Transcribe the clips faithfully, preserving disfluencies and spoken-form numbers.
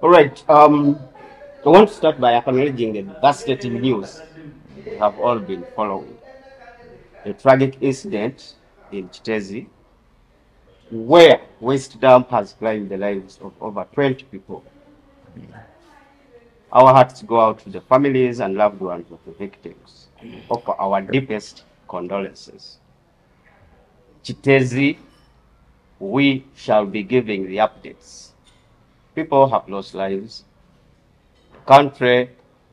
All right. Um, I want to start by acknowledging the devastating news we have all been following. The tragic incident in Chitezi, where waste dump has claimed the lives of over twenty people. Our hearts go out to the families and loved ones of the victims. Offer our deepest condolences. Chitezi, we shall be giving the updates. People have lost lives. The country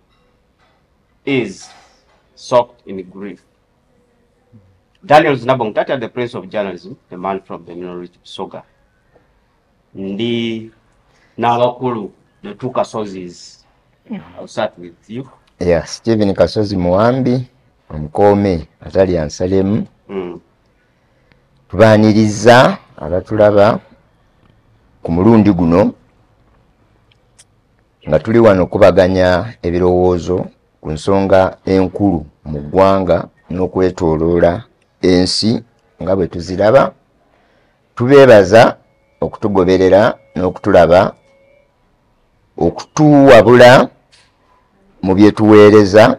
is soaked in grief. Daniel Zinabongtata, the Prince of Journalism, the man from the Minority Soga. Ndi Nawakulu, the two Kasozis. I'll start with you. Yeah, Stephen Kasozi Muambi, Mkome, Atali Ansalemu. Mm. Tubaniriza abatulaba ku mulundi guno nga tuli wano kubaganya ebirowoozo ku nsonga enkulu mu ggwanga n'okwetooloola ensi nga bwe tuziraba. Tubeebaza okutugoberera n'okutulaba, okutuwabula mu byetuweereza.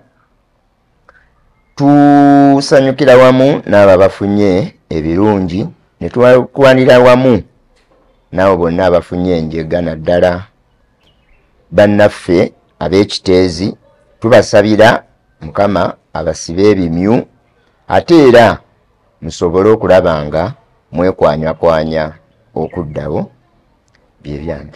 Tusanyukira wamu n'abo bafunye ebirungi, ne tukwanira wamu n'abo bonna abafunye enjega naddala bannaffe ab'Ekiteezi. Tubasabira Mukama abasibe ebimyu, ate era musobole okulaba nga mwekwanywakwanya okuddawo bye byantu.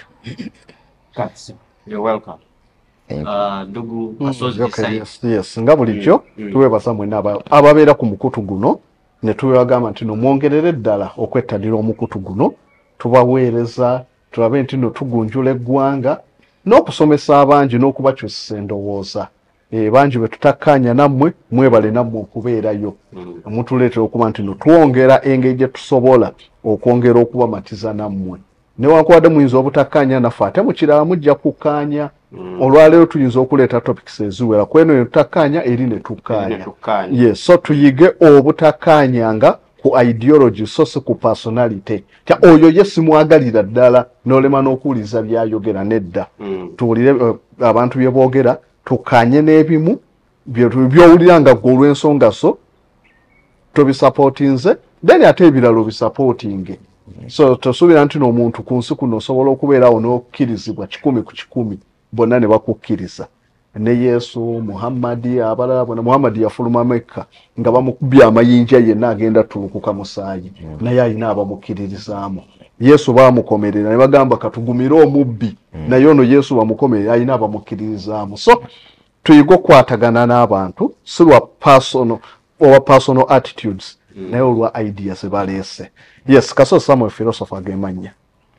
You're welcome. Uh, Ndugu Kasozi okay, Kisai. yes, yes. Nga bulijjo mm. tuwebaza mwena ababeera ku mukutu guno ne tubagamba nti no mwongerere ddala okwettanira omukutu guno, tubaweereza tulabe nti no tugunjula eggwanga n'okusomesa abangi n'okubakyusa endowooza. E, bangi bwe tutakkaanya nammwe mwebale nammwe okubeerayo. mm. Mutuleetera okuba nti no twongera engeri gye tusobola okwongera okubamatiza nammwe. Newankubadde muyinza obutakkaanya naffe ate mukirala mujja kukkaanya. Mm. Olwaleero tuyinza okuleeta topics eziwera kweno ne tutakkaanya eri ne tukkaanya. Yes, so tuyige obutakkaanyanga ku ideology so si ku personality. Kya oyo ye simwagalira ddala n'olema n'okuwuliza byayogera nedda. Mm. Tuwulire uh, abantu bye boogera, tukkaanye n'ebimu by'owulira nga ggwe olw'ensonga so tobisupportinze, then ate ebirala obisupportinge. So tosuubira nti n'omuntu ku nsi kuno osobola okubeerawo n'okkirizibwa kikumi ku kikumi bonna ne bakukkiriza. Ne Yesu, Muhammadi, abalala bonna. Muhammadi yafuluma Mekka nga bamukubye amayinja yenna agenda tulukuka musaayi, mm. naye alina abamukkiririzaamu. Yesu baamukomerera ne bagamba katugumire omubbi, mm. naye ono Yesu bamukomerera alina abamukkiririzaamu. So tuyiga okukwatagana n'abantu si lwa personal or personal attitudes, mm. naye olwa ideas ebaleese. Yes, Kasozi Samuel philosopher gemanya.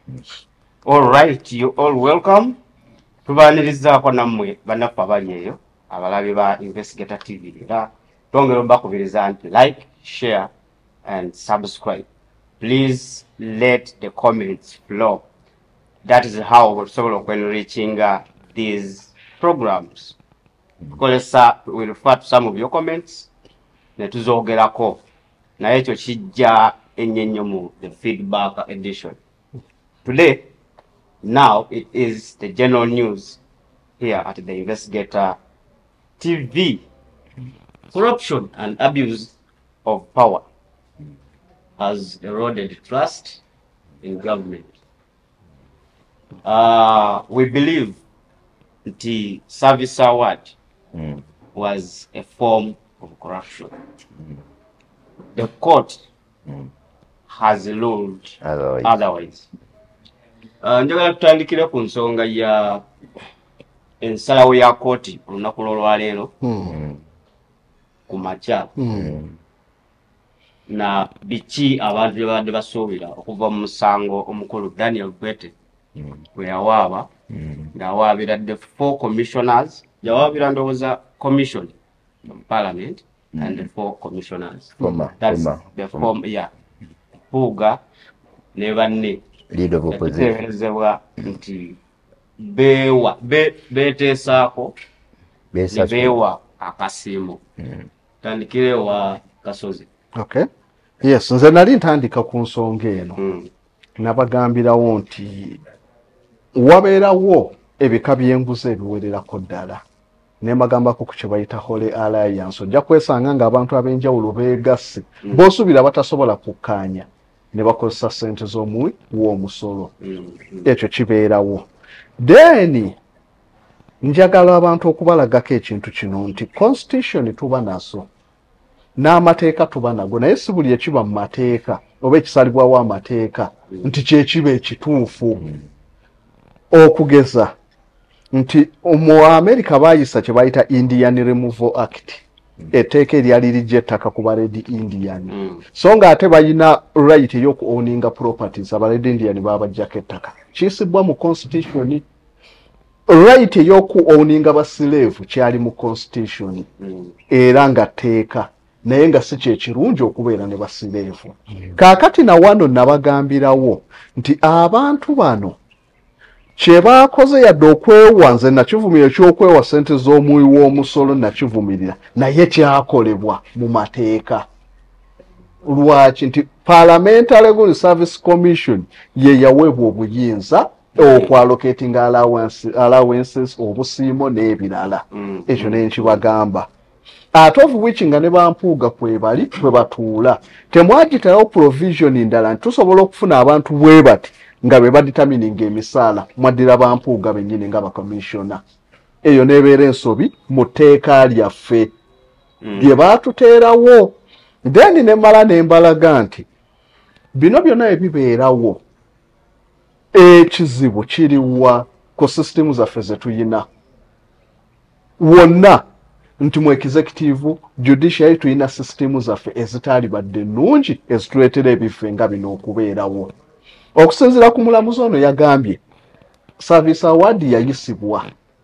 All right, you all welcome. Tubanirizaako nammwe bannaffe abali eyo abalabi ba Investigator T V. Era twongera bakubiriza nti like, share and subscribe. Please let the comments flow. That is how we're sort of enriching uh, these programs. Because uh, we'll refer to some of your comments. Ne tuzogerako. Na ekyo kijja ennyo mu the feedback edition. Today, now it is the general news here at the Investigator T V. Corruption and abuse of power has eroded trust in government. Uh, we believe the service award mm. was a form of corruption. Mm. The court mm. has ruled otherwise. otherwise. Uh, njagala tutandikire ku nsonga ya ensalawo ya kooti olunaku lw'olwaleero mm. ku makya mm. na biki abantu bye babadde basuubira okuva mu musango omukulu Daniel Bwete mm. we yawaaba mm. ng'awaabira the four commissioners yawaabira ndowooza commission from parliament mm. and the four commissioners Foma, that's Foma, the form yeah Puuga ne banne lead of opposition teberezebwa nti bewa be betesaako ne bewa akasiimo mm. tandikire wa Kasozi. Okay. Yes, nze nali ntandika ku nsonga eno. Mm. Nabagambirawo nti wabeerawo ebika by'enguzi ebiwererako ddala ne mbagambako ku kye bayita Holy Alliance ojja kwesanga ng'abantu ab'enjawulo beegasse mm. b'osuubira batasobola kukkaanya ne bakozesa ssente z'omuwi w'omusolo mm. ekyo kibeerawo. Then njagala abantu okubalagako ekintu kino nti constitution tuba nazo n'amateeka tuba nago naye si buli ekiba mu mateeka oba ekisalibwawo amateeka mm. nti kyekiba ekituufu mm. okugeza nti mu America bayisa kye bayita Indian Removal Act mm. etteeka eryali lijja ettaka ku Red Indian mm. so nga ate balina right ey'okuowninga properties aba Red Indian babajjako ettaka kiyisibwa mu constitution. Right ey'okuowninga baslave kyali mu constitution mm. era nga tteeka naye nga si kyekirungi okubeera ne basileevu mm. kaakati na wano nabagambirawo nti abantu bano kye baakoze yadde okwewanze nakivumira ekyokwewa ssente z'omuwi w'omusolo nakivumirira naye kyakolebwa mu mateeka. Lwaki nti Parliamentary Revenue Service Commission ye yaweebwa obuyinza okwalocating allowance, allowances obusiimo n'ebirala mm. ekyo ne nkibagamba ate of which nga ne bampuuga kwe bali kwe batuula temwagitalawo provision ndala nti tusobola okufuna abantu bwe bati nga be badetermining emisaala mwaddira bampuuga bennyini nga bakomishona eyo nebeera ensobi mu tteeka lyaffe mm. bye baatuteerawo. Then ne mmala ne mbalaga nti bino byonna ebibeerawo ekizibu kiriwa ku system zaffe ze tuyina wonna nti mu executive judiciary tuyina system zaffe ezitaali badde nnungi ezituleetera ebifo nga bino okubeerawo. Okusinziira ku mulamuzi ono yagambye service award yayisibwa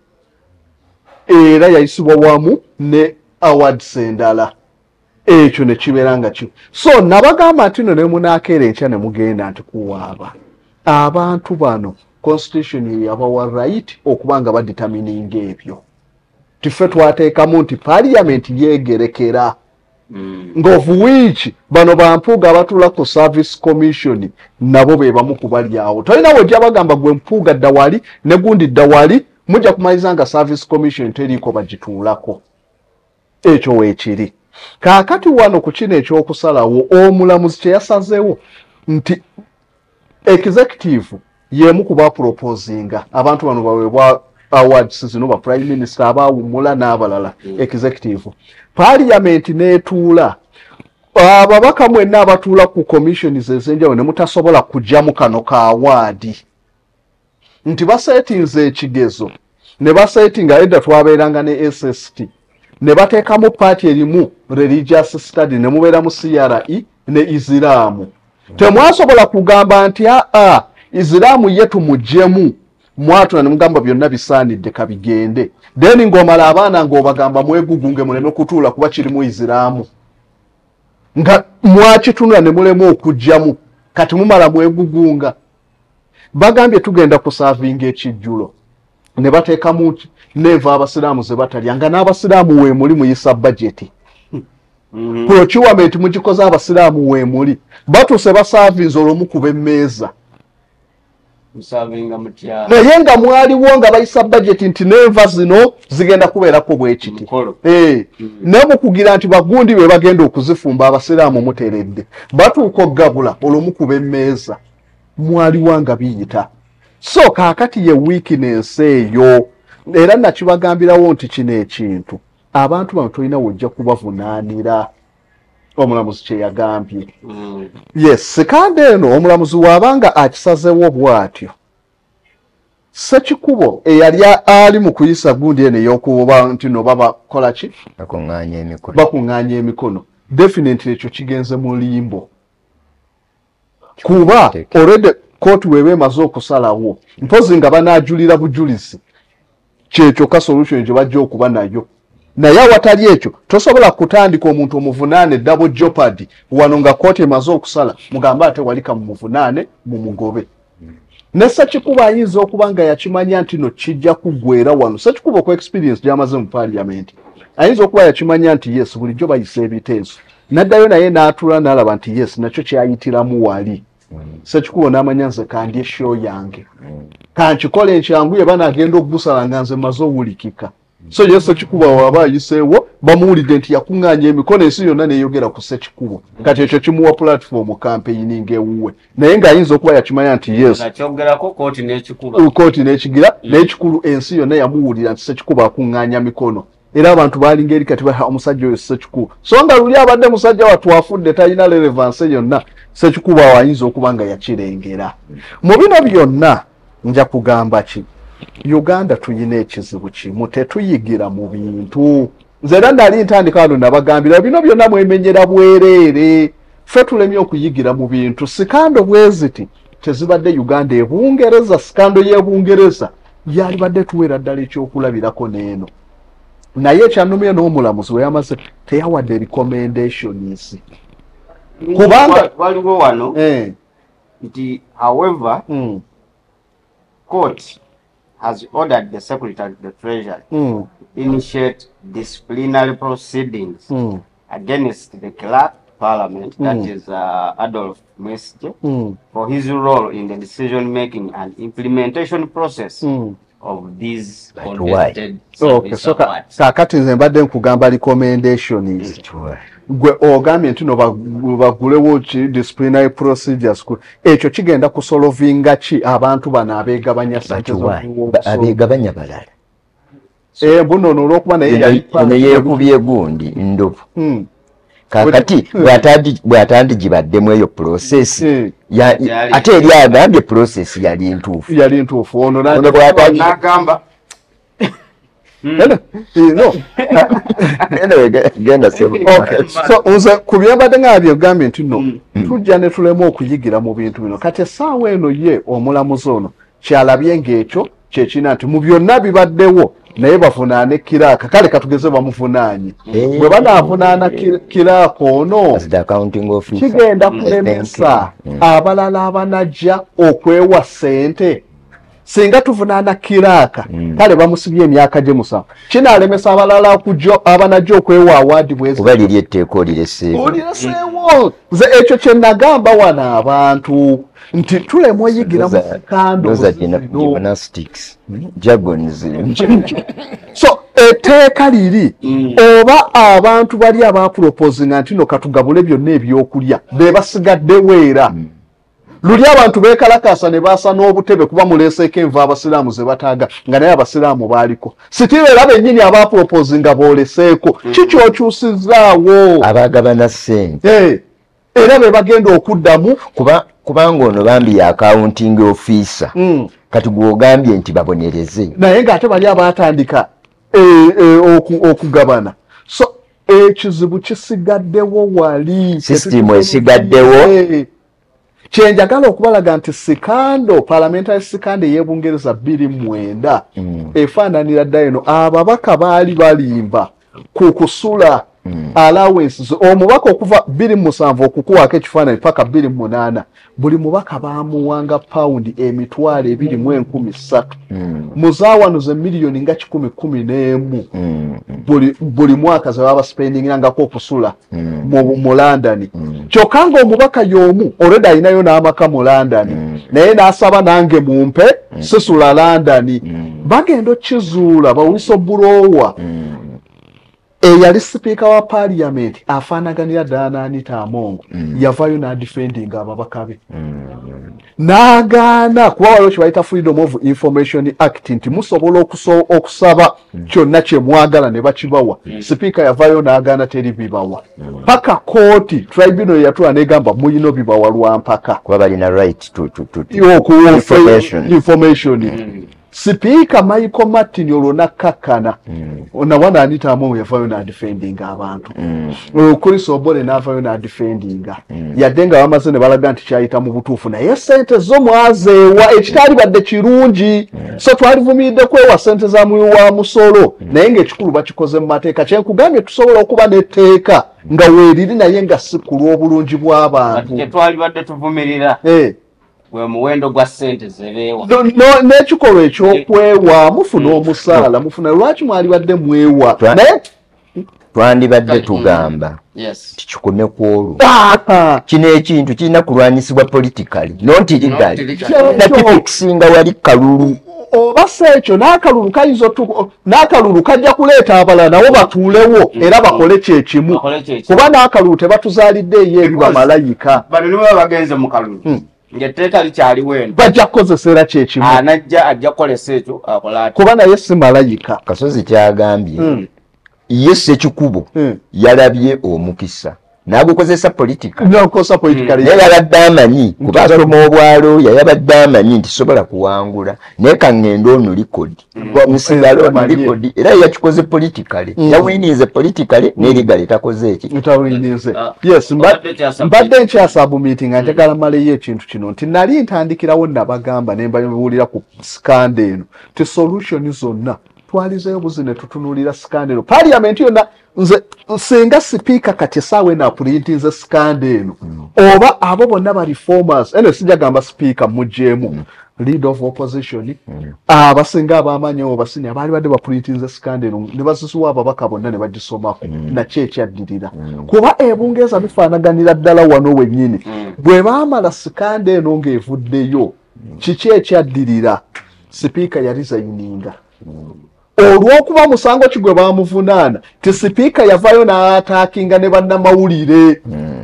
era yayisibwa wamu ne awards endala ekyo ne kibeera nga ki so nabagamba nti no ne munaakeera enkya ne mugenda nti kuwaaba abantu bano constitution yabawa right okuba nga badetermining ebyo tiffe twateekamu nti parliament yeegerekera mm. ng'of which bano bampuuga abatuula ku service commission nabo be bamu kubali awo tolina wojja bagamba gwe mpuuga dda wali ne gundi dda wali mujja kumaliza nga service commission teriiko bagituulako ekyo weekiri. Kaakati wano ku kino ekyokusalawo omulamuzi kye yasazeewo nti executive yemu kuba proposinga abantu bano baweebwa awards zino ba prime minister abawumula n'abalala mm. executive parliament neetuula ababaka mwenna abatuula ku commissions ez'enjawulo ne mutasobola kujjamu kano ka awaadi nti basetinze ekigezo ne basetinga edda twabeeranga ne S S T ne bateekamu paati erimu religious study ne mubeeramu C R E ne Islaamu. Temwasobola kugamba nti aa Islaamu yetu mujjemu mwatu na mugamba byonna bisaanidde kabigende then ng'omala abaana ng'obagamba mwegugunge muleme kutuula kuba kirimu Islaamu nga mwakitunula ne mulemu okujjamu kati mumala mwegugunga. Bagambye tugenda kusavinga ekijjulo ne bateekamu neva abasiraamu ze batalya nga n'abasiraamu we muli muyisa budget mm-hmm. procurement mugikoze abasiraamu we muli batuuse basavinze olw'omu kuba emmeeza musavinga mutya naye nga mwaliwo nga bayisa budget nti neva zino zigenda kubeerako bwe kiti eh mm-hmm. ne mukugira nti bagundi be bagenda okuzifumba abasiraamu muteredde batuuka oggabula olw'omu kuba emmeeza mwaliwo nga biyita so kaakati ye weakness eyo era nakibagambirawo nti kino ekintu abantu bano tolina wojja kubavunaanira omulamuzi kye yagambye mm. yes sekandi eno omulamuzi waabanga akisazeewo bw'atyo Ssekikubo eyali ali mu kuyisa gundi eno ey'okuba nti no baba kola ki bakuŋŋaanya emikono bakuŋŋaanya emikono definitely ekyo kigenze mu limbo kuba already kooti weeba emaze okusalawo mpozi nga banaajulira bujulizi kyekyo ka solution gye bajja okuba nayo naye awatali ekyo tosobola kutandika omuntu omuvunaane double jeopardy wano nga kooti emaze okusala mugamba ate walika mu muvunaane mu mugobe ne Ssekikubo ayinza okuba nga yakimanya nti no kijja kuggweera wano Ssekikubo ku experience gy'amaze mu parliament ayinza okuba yakimanya nti yes bulijjo bayisa ebiteeso naddayo naye n'atuula n'alaba nti yes nakyo kyayitiramu wali Ssekikubo n'amanya nze kandye show yange kankikole enkyangu ye banagenda okugusala nga nze maze owulikika so ye Ssekikubo waba ayiseewo bamuwulidde nti yakuŋŋaanya emikono ensi yonna neeyogera ku Ssekikubo kati ekyo kimuwa platform campaigning ewuwe naye ng'ayinza okuba yakimanya nti yes kyoggerako kooti n'ekikulu kooti n'ekigira n'ekikulu ensi yonna yamuwulira nti Ssekikubo akuŋŋaanya mikono era abantu balinga eri kati baha omusajja oyo Ssekikubo so nga luli abadde musajja watu afudde talina relevance yonna Ssekikubo ayinza okuba nga yakirengera mu bino byonna nja kugamba ki Uganda tuyina ekizibu kimu tetuyigira mu bintu nze era nali ntandika wano nabagambira bino byonna mwemenyera bwereere ffe tulemye okuyigira mu bintu sikando bweziti tezibadde Uganda ebungereza sikando y'ebungereza yalibadde tuweera ddala ekyokulabirako n'eno naye ekyanumye n'omulamuzi we yamaze teyawadde recommendations kubanga waliwo wano eh nti however mm. court has ordered the Secretary of the Treasury mm. to initiate disciplinary proceedings mm. against the clerk of Parliament, mm. that is uh, Adolf Mesje, mm. for his role in the decision-making and implementation process mm. of these But contested okay, so kakati nze mbadde nkugamba recommendations gwe ogambye nti no bagulewo ki disciplinary procedures ekyo kigenda kusolovinga ki abantu bano abeegabanya ssente abeegabanya balala eh buno n'olwokuba naye yeekubye gundi ndovu kakati bw'atandi gibaddemu eyo process ate eri agambye process yali ntuufu yali ntuufu ono n'agamba no genda so nze ku byabadde nga byogambye nti no tujja ne tulema okuyigira mu bintu bino kati essaawa eno ye omulamuzi ono kyalabye ng'ekyo kyekina nti mu byonna bibaddewo naye bavunaane kiraaka kale katugeze bamuvunaanye bwe banaavunaana kiraaka ono kigenda kulemesa abalala abanajja okwewa ssente singa tuvunaana kiraaka kale bamusibye emyaka gye musanvu kinaalemesa abalala abanajja okwewa awaadi bwezi kuba liri etteeka olireseewo olireseewo nze ekyo kye nagamba wano abantu nti tulemu oyigira mu sikando so etteeka liri oba abantu bali abaproposinga nti no katugabule byonna ebyokulya be basigaddewo era luli abantu bekalakasa ne basa n'obutebe kuba muleseeko enva abasiraamu ze bataaga nga naye abasiraamu baaliko sitira era bennyini abaproposinga booleseeko kikyokyusizaawo abagabana ssente era be bagenda okuddamu kuba kubanga ono bambi ya accounting officer mm. kati gwogambye nti babonereze naye ng'ate bali abatandika e, e, oku, okugabana so ekizibu kisigaddewo wali system esigaddewo e, kyenjagala okubalaga nti sikando parliamentary sikando ey'ebungereza bbiri mwenda mm. efaananira dda eno ababaka baali balimba ku kusula Mm. allowances omubaka okuva bbiri musanvu okukuwaako ekifaananyi paka bbiri munaana buli mubaka baamuwanga pawundi emitwalo ebiri mu enkumi ssatu mm. muzaawanuze miliyoni nga kikumi kumi n'emu mm. buli, buli mwaka ze baba spendingirangako okusula mm. mu, mu London mm. kyokka nga omubaka y'omu olwedde alinayo n'amaka mu London mm. naye n'asaba nange mumpe mm. sisula London mm. bagenda okkizuula bawuliso bulowa mm. eyali sipiika wa parliament afaanaganira ddala n'Anita Among mm. yavayo n'adefendinga ababaka be mm. n'agaana kuba waliwo kye bayita Freedom of Information Act nti musobola okusaba mm. kyonna kye mwagala ne bakibawa mm. sipiika yavayo n'agaana teri bibawa mm. paka kooti tribunal yatula n'egamba muyino bibawa lwa mpaka kuba balina right to, to, to, to information, information. Mm. Sipiika Michael Martin olwo nakkakkana mm. nawana Anita Among yavayo n'adefendinga abantu mm. Chris Obole n'avayo n'adefendinga mm. yadde nga bamaze ne balaga nti kyayita mu butuufu naye ssente zo mwazeewa ekitali badde kirungi mm. so twalivumiridde kwewa ssente za muwi wa musolo mm. naye ng'ekikulu bakikoze mu mateeka kyenkugambye tusobola okuba n'etteeka mm. nga weeriri naye nga si ku lw'obulungi bw'abantu tetwalibadde tuvumirira hey. gwe muwendo gwa ssente zebeewa no, no, n'ekikolwa ekyokwewa mufuna omusaala mufuna lwaki mwali badde mwewa naye twandibadde tugamba yes tikikome ku olwo kino ekintu kirina kulwanyisibwa politically not legally nakifikisinga wali kalulu oba si ekyo n'akalulu kayinza n'akalulu kajja kuleeta abalala nabo batuulewo era bakole kyekimu kuba n'akalulu tebatuzaalidde eyo eri bamalayika bano nibo bagenze mu kalulu ng'etteeka likyaliwo eno bajja kukozesa era kyekimu anajja ajja kukolesa ekyo akola ati kuba naye si malayika Kasozi kyagambye ye Ssekikubo yalabye omukisa n'agukozesa politika n'agukozesa politika naye yabadde amanyi kuba asoma obwalo yabadde amanyi nti sobola kuwangula naye kaŋŋenda ono likodi musigalo ono likodi era yakikoze politikale yawinize politikale n'erigale takoze eki tawinize yes mbadde nkyasabumiiti nga njagala maleyo ekintu kino nti nali ntandikirawo nabagamba ne mbabuulira ku skanda eno ti solution zonna twalizeyo buzi ne tutunuulira skanda eno parliament yonna nze singa sipiika kati esaawa eno apulintinze skanda eno oba abo bonna ba reformers ene sijagamba sipiika mugjeemu leader of opposition abasinga ab'amaanyi abo basini abaali badde bapulintinze skanda eno ne bazisuwa ababaka bonna ne bagisomako nakyo ekyaddirira kuba ebungeeza bifaanaganira ddala wano wennyini bwe baamala skanda eno ng'evuddeyo kiki ekyaddirira sipiika yarizayininga olw'okuba musango ki gwe baamuvunaana ti sipiika yavaayo n'ataakinga ne bannamawulire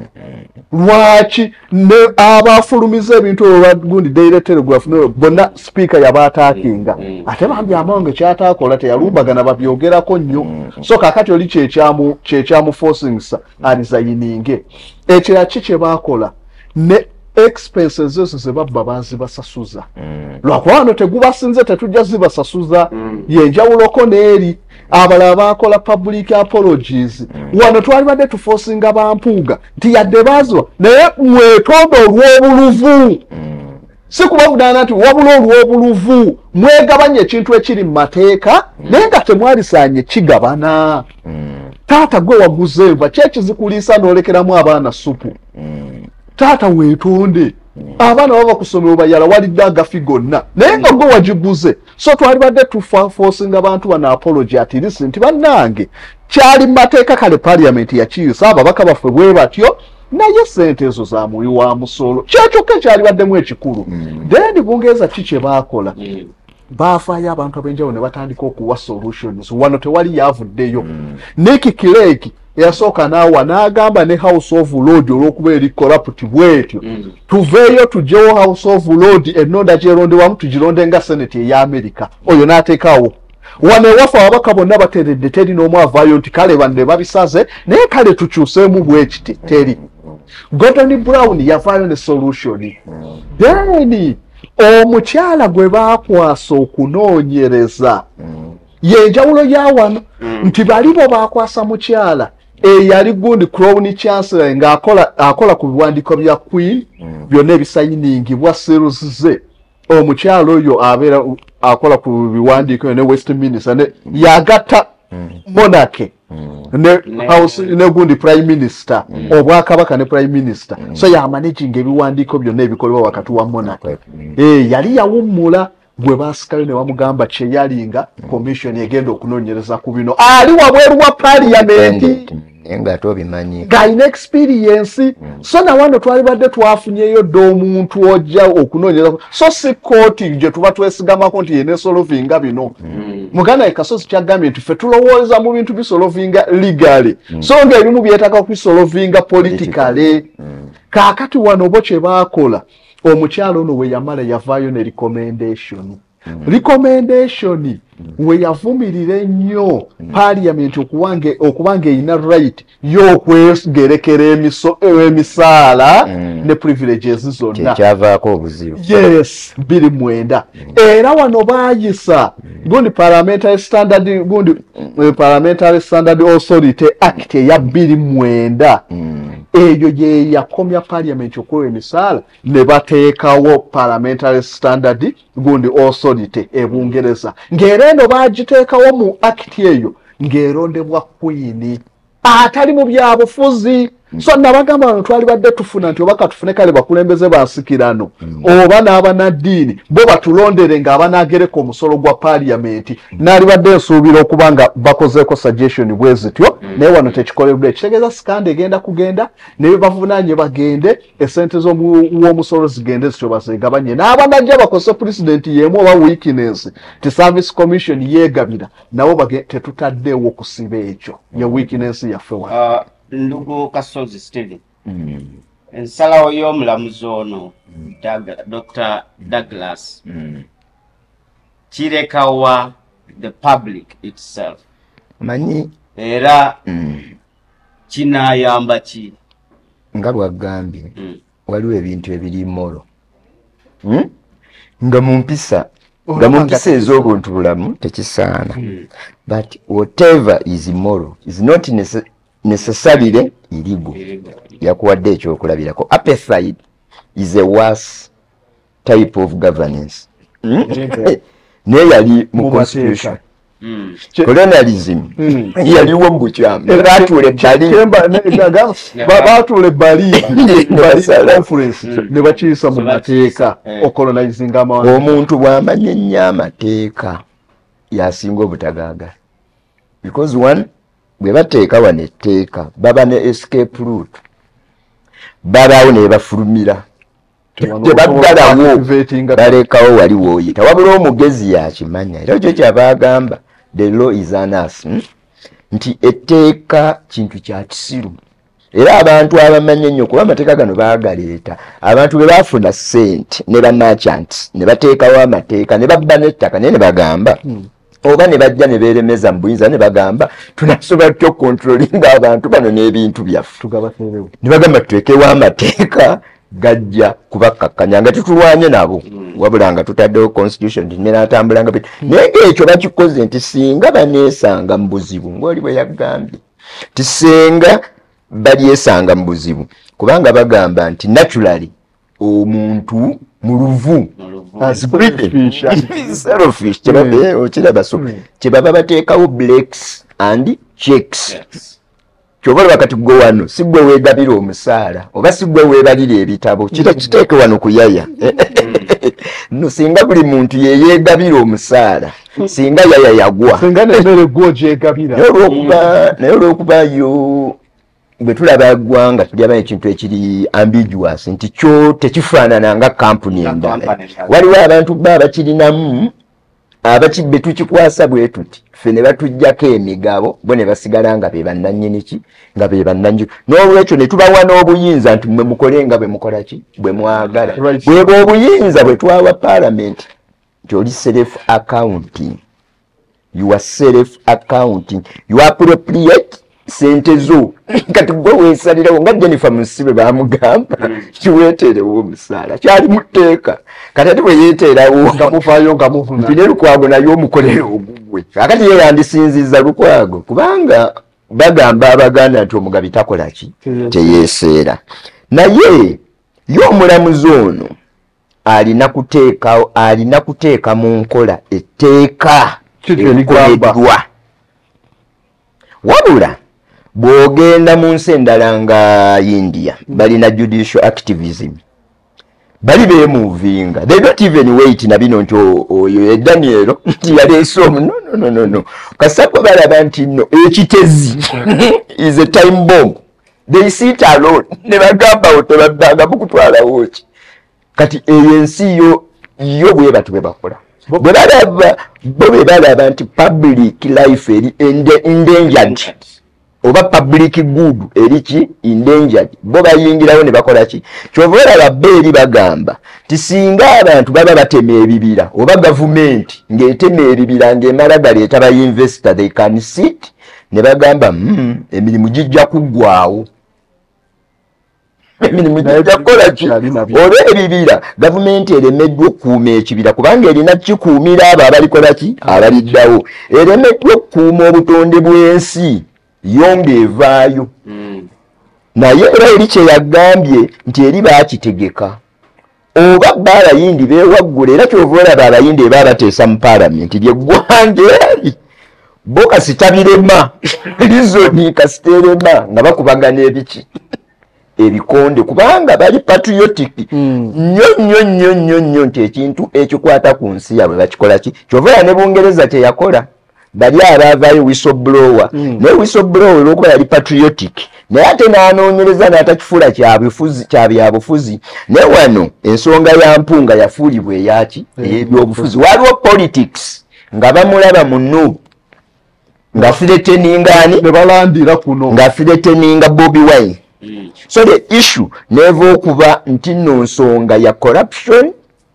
lwaki ne abaafulumiza ebintu olwa gundi daily telegraph bonna sipiika yabaataakinga ate bambi amange kyataakola teyalumbagana babyogerako nnyo so kaakati oli kyekyamuforcingisa alizayininge ekirala ki kye baakola ne expenses ezo ze babba bazibasasuza lwakuba wano tegubasinze tetujja zibasasuza yenjawuloko n'eri abalala baakola public apologies wano twali badde tuforcinga bampuuga nti yadde baazwa naye mwetonde olw'obuluvu si kubavunaana nti wabula olw'obuluvu mwegabanya ekintu ekiri mu mateeka naye nga temwalisaanye kigabana taata gwe waguze enva kyekizikuliisa n'olekeramu abaana supu taata weetonde abaana baba kusomero bayala walidde agafi gonna naye nga gwe wagiguze so twali badde tuforcinga abantu bano apology ati lisi nti bannange kyali mu mateeka kale parliament yakiyiisa ababaka baffe bwe batyo naye sente ezo za muwi wa musolo kyekyokka ekyali baddemu ekikulu then bungeeza ki kye baakola baafaayo abantu ab'enjawulo ne batandika okuwa solutions wano tewali yavuddeyo Nick Clegg yasooka naawa n'agamba ne House of Lords olw'okuba eri corrupt bwetyo tuveeyo tugyewo House of Lords ennonda gyerondebwamu tugironde nga Senate eya America oyo n'ateekawo wano ewaffe ababaka bonna bateredde teri n'omu avaayo nti kale banne babisaze naye kale tukyuseemu bwekiti teri Gordon Brown yavaayo ne solution then omukyala gwe baakwasa okunoonyereza yenjawulo ya wano nti bali bo baakwasa mukyala eyali gundi Crown Chancellor ng'akola akola ku biwandiiko bya Queen byonna ebisayiningibwa seals ze omukyala oyo abeera akola ku biwandiiko ne Westminster ne yagatta monarchy ne house ne gundi prime minister obwakabaka ne prime minister so ya managing ebiwandiiko byonna ebikolebwa wakati wa monarchy eh yali yawummula bwe baasikayo ne bamugamba kye yalinga commission egenda okunoonyereza ku bino ali wabweru wa parliament nga tobimanyi gaine experience so na wano twali badde twafunyeyo dde omuntu ojja okunoonyereza so si kooti gye tuba twesigamako nti yene solovinga bino muganda e Kasozi kyagambye nti ffe tulowooza mu bintu bisolovinga legally so ng'ebimu byetaka kubisolovinga politically kaakati wano bo kye baakola omukyalo ono we yamala yavaayo ne recommendation recommendation we yavumirira ennyo parliament okuwange okubange ina right y'okwegerekera emiso emisaala ne privileges zonna kyavaako obuzibu yes biri mwenda era wano baayisa gundi parliamentary standard gundi parliamentary standard authority act ya biri mwenda eyo ye yakomya parliament okwewa emisaala ne bateekawo parliamentary standard gundi authority ebungereza ng'era eno baagiteekawo mu act eyo ng'erondebwa Queen atali mu byabufuzi so nabagamba bano twali badde tufuna nti obaka tufune kale bakulembeze bansikirano oba n'abanaddiini bo batulondere ng'abanaagereka omusolo gwa paaliyamenti naali badde nsuubira okuba nga bakozeeko suggestion bwe zityo naye wano tekikoleddwa ekitegeeza sikandi egenda kugenda ne bavunaanye bagende esente z'omusolo zigende zityo bazegabanye n'abanajja bakozesa pulezidenti yeemu oba weakness ti service commission yeegabira nabo tetutaddeewo kusiba ekyo ye weakness yaffe wa ndugu Kasozi Steven ensalawo y'omulamuzi ono Doctor Douglas kirekawa the public itself manyi era kinayamba ki nga bwagambye waliwo ebintu ebiri moro nga mu mpisa nga mu mpisa ez'obuntu bulamu tekisaana but whatever is immoral is not necessary necessarily illegal. Yakuwadde ekyokulabirako. Apartheid is a worse type of governance. Naye yali mu constitution. Colonialism yaliwo mu bukyamu. Baatuula ebbali. Baatuula ebbali conference ne bakiyisa mu mateeka ocolonizing amawanga. Omuntu bw'amanya ennyo amateeka yasinga obutagaagala. Because one bwe bateeka wano etteeka baba ne escape route babaawo ne bafulumira tebaggalawo balekawo wali wooyita wabula omugezi yakimanya era ekyo kyabagamba the law is on us hmm? nti etteeka kintu kya kisiru era abantu abamanya ennyo kuba amateeka gano baagaleeta abantu bwe baafuna ssente ne bamachants ne bateekawo amateeka ne babba n'ettaka naye ne bagamba hmm. oba ne bajja ne beeremeza mu buyinza ne bagamba tunasobola tutya okontrolinga abantu bano n'ebintu byaffe ne bagamba tuteekewo amateeka gajja kubakkakkanya nga tutulwanye nabo wabula nga tutaddewo constitution nenaatambulanga bit naye ng'ekyo bakikoze nti singa baneesanga mu buzibu ng'oli bwe yagambye ti singa balyesanga mu buzibu kubanga bagamba nti naturally omuntu muluvu as British selfish chebabe okiraba so chebaba bateekawo blacks and checks kyobala wakati gwo wano sigwe weegabira omusaala oba sigwe weebalira ebitabo kita kiteeke wano kuyaya no singa buli muntu yeyeegabira omusaala singa yaya yagwa singa n'emmere gwo gyegabira naye olw'okuba yo bwe tulaba eggwanga tulyaba ekintu ekiri ambiguous nti kyo tekifaanana nga kampuni endala waliwo abantu ba bakirinamu abakibbe tukikwasa bwe tuti ffe ne batuggyako emigabo bo ne basigala nga be bannannyini ki nga be bannannyini n'olwekyo ne tubawa n'obuyinza nti mwe mukole nga bwe mukola ki bwe mwagala bweba obuyinza bwe twawa parliament nti oli self accounting you are self accounting you appropriate sente zo kati gwe weesalirawo nga Jennifer Musibe bamugamba kiweeteerewo omusaala kyali muteeka kati ate bwe yeeteerawo nga mufaayo nga mufuna nti ne Lukwago naye omukolere ogugwe akati ye yandisinziza Lukwago kubanga bagamba Abaganda nti omugabi takola ki teyeeseera naye ye omulamuzi ono alina kuteeka alina kuteeka mu nkola etteeka erikoleddwa wabula bw'ogenda mu nsi endala nga India balina judicial activism bali beemuvinga they don't even wait na bino nti oyo Daniel nti yaleese omu no no no no kasako balaba nti no ekitezi is a time bomb they sit alone ne bagamba otebaddaga bukutwalawo ki kati eyo ensi yo yo bwe batu bwe bakola bwe balaba bo bwe balaba nti public life eri endangered oba public good eriki endangered bo bayingirawo ne bakola ki kyovera babbeeri bagamba tisinga abantu baba batema ebibira oba government ng'etema ebibira ng'emala galeeta ba investor they can sit ne bagamba mm, emirimu gijja kuggwawo emirimu gijja kukola ki oba ebibira gavumenti eremeddwa okukuuma ekibira kubanga erina kikuumira abo abalikola ki abaliddawo eremeddwa okukuuma obutonde bw'ensi yonge evaayo mm. naye era eri kye yagambye nti eri baakitegeka oba baalayindi beewaggula era kyova olaba abayindi eba bateesa mu paalamenti lyeggwanga eri bo kasitabirema lizoni kasiterema nga bakubagana ebiki ebikonde kubanga bali patriotic nnyo nnyo nnyo nnyo nnyo nti ekintu ekikwata ku nsi yaabwe bakikola ki kyova ne Bungereza kye yakola bali abaavaayo whistleblower naye whistleblower olw'okuba yali patriotic naye ate n'anoonyereza n'atakifuula kya byabufuzi naye wano ensonga ya Mpunga yafuulibwa eyaki ey'ebyobufuzi waliwo politics nga bamulaba muno nga threateninga ani ne balandira kuno nga threateninga Bobi Wine. Mm. So the issue never okuba nti no nsonga ya corruption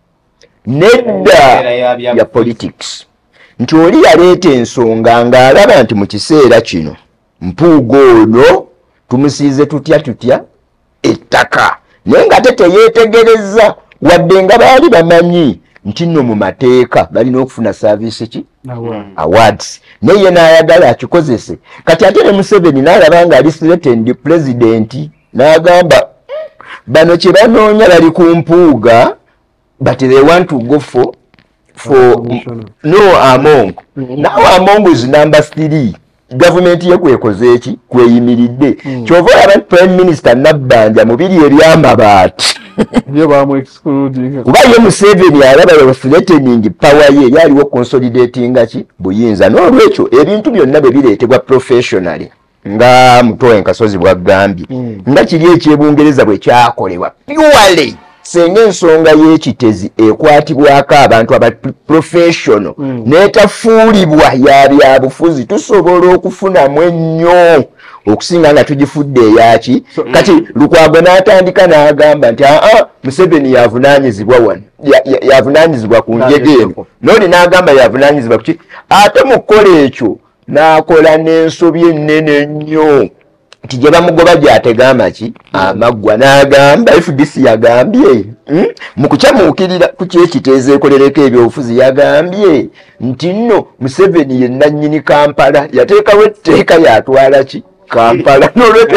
nedda ya politics nti oli yaleeta ensonga ng'alaba nti mu kiseera kino Mpuuga ono tumusiize tutya tutya ettaka naye nga teyeetegereza wadde nga baali bamanyi nti nno mu mateeka balina okufuna service ki awards naye n'ayagala akikozese kati ate ne Museveni n'alaba nga ali threatened president n'agamba bano kye banoonya bali ku Mpuuga but they want to go for for no Among. Mm-hmm. Now Among is number three. Government ye kwekoze eki kweyimiridde mm. Kyova abantu prime minister Nabbanja mubiri ebyamabaati ye bamu excluding kuba ye Museveni alaba ya threatening power ye yaliwo consolidating ki buyinza n'olwekyo ebintu byonna bwe bireetebwa professionally nga Mutowe Nkasozi bwagambye mm. nga kiri ekyebungereza bwe kyakolebwa purely senga ensonga y'ekitezi ekwatibwako abantu aba professional mm. n'etafuulibwa ya byabufuzi tusobola okufunamu ennyo okusinga nga tugifudde eyaki so, kati mm. Lukwago n'atandika n'agamba nti aa Museveni yavunaanyizibwa wano yavunaanyizibwa ku njege eno n'oli n'agamba yavunaanyizibwa kuki ate mu kukola ekyo n'akola n'ensobi ennene ennyo nti gye bamugoba gy'ategama ki amaggwa n'agamba F D C yagambye mm? mu kukyamuukirira ku kyekiteezo ekolereko ebyobufuzi yagambye nti nno Museveni ye nannyini Kampala yateekawo etteeka yatwala ki Kampala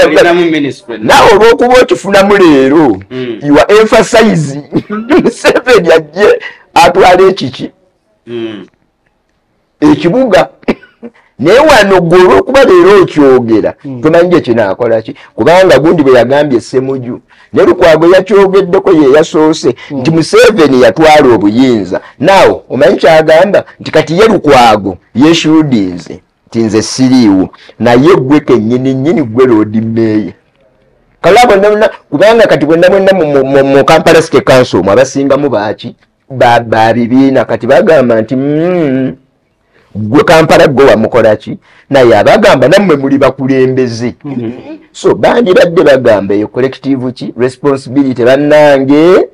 nawe olw'okuba okifunamu leero mm. You are emphasizing Museveni ajje atwala ekiki mm. ekibuga naye wano gwe olw'okuba leero okyogera mm. Tumanyi gye kinaakola ki kubanga gundi bwe yagambye Ssemuju ne Lukwago yakyogeddeko ye yasoose mm. Nti Museveni yatwala obuyinza nawo omanyi kyagamba nti kati ye Lukwago yeshudinze nti nze siriiwo naye gwe kennyini nnyini gwe Lord Mayor kalabo nna kubanga kati bwenna bwenna mu Kampala City Council mu abasingamu baaki babibiina kati bagamba nti mm, gwe Kampala gwe wamukola ki naye abagamba nammwe muli bakulembeze mm -hmm. So bandi badde bagamba eyo collective ki responsibility bannange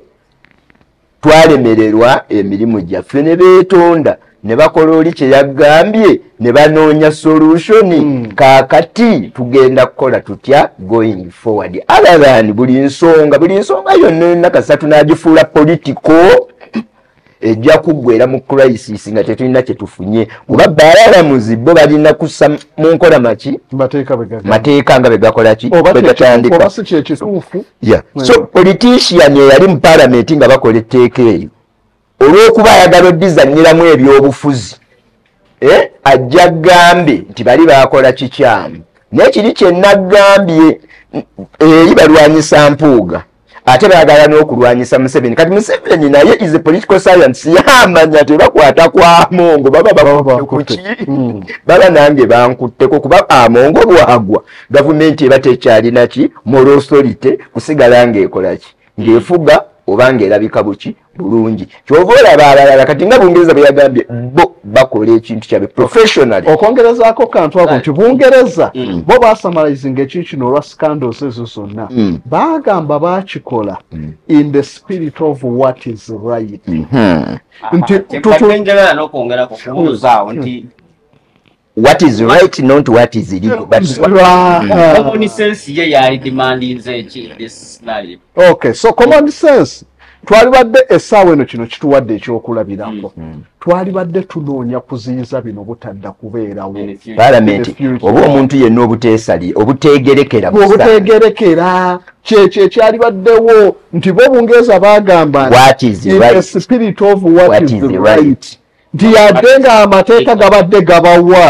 twalemererwa emirimu gyaffe ne beetonda ne bakola oli kye yagambye ne banoonya solution mm. Kaakati tugenda kukola tutya going forward other than buli nsonga buli nsonga yonna kasatu n'agifuula political ejja kuggwera mu crisis nga tetulina kye tufunye kuba balalamuzi bo balina kussa mu nkola maki mateeka nga begakola ki begatandika yeah. So politician eyali mu parliament nga bakola etteeka eyo olw'okuba ayagala oddizanyiramu ebyobufuzi eh? Ajja gambe nti bali bakola kikyamu naye kiri kye nagambye eri balwanyisa Mpuuga ate baagala n'okulwanyisa Museveni kati Museveni naye is a political science yamanya tebakwata kwa Amongo baba bakuki mm. Baba nange bankutteko kuba Amongo bwagwa gavumenti eba tekyalina ki moral authority kusigala ng'ekola ki ng'efuga oba ng'erabika buki bulungi kyova olaba abalala kati nga Bungereza bwe yagambye bo bakola ekintu kyabe professionally okwongerezaako kantu ako nti Bungereza mm. Bo basamalizing ekintu kino olwa scandals ezo zonna mm. Bagamba bakikola mm. In the spirit of what is right mm -hmm. Nti tutunjagala n'okwongera ku kubuuzaawo nti what is right not what is illegal but common sense ye yali demanding eki this scenario. Okay, so common sense twalibadde essaawa eno kino kituwadde ekyokulabirako mm. Twalibadde tunoonya kuziyiza bino butadda kubeerawo Parliament oba omuntu yenna obuteesali obuteegerekera obuteegerekera kyekyo ekyalibaddewo nti bo Bungereza bagamba what is in right. The spirit of what, what is, is the right nti yadde nga amateeka gabadde gabawa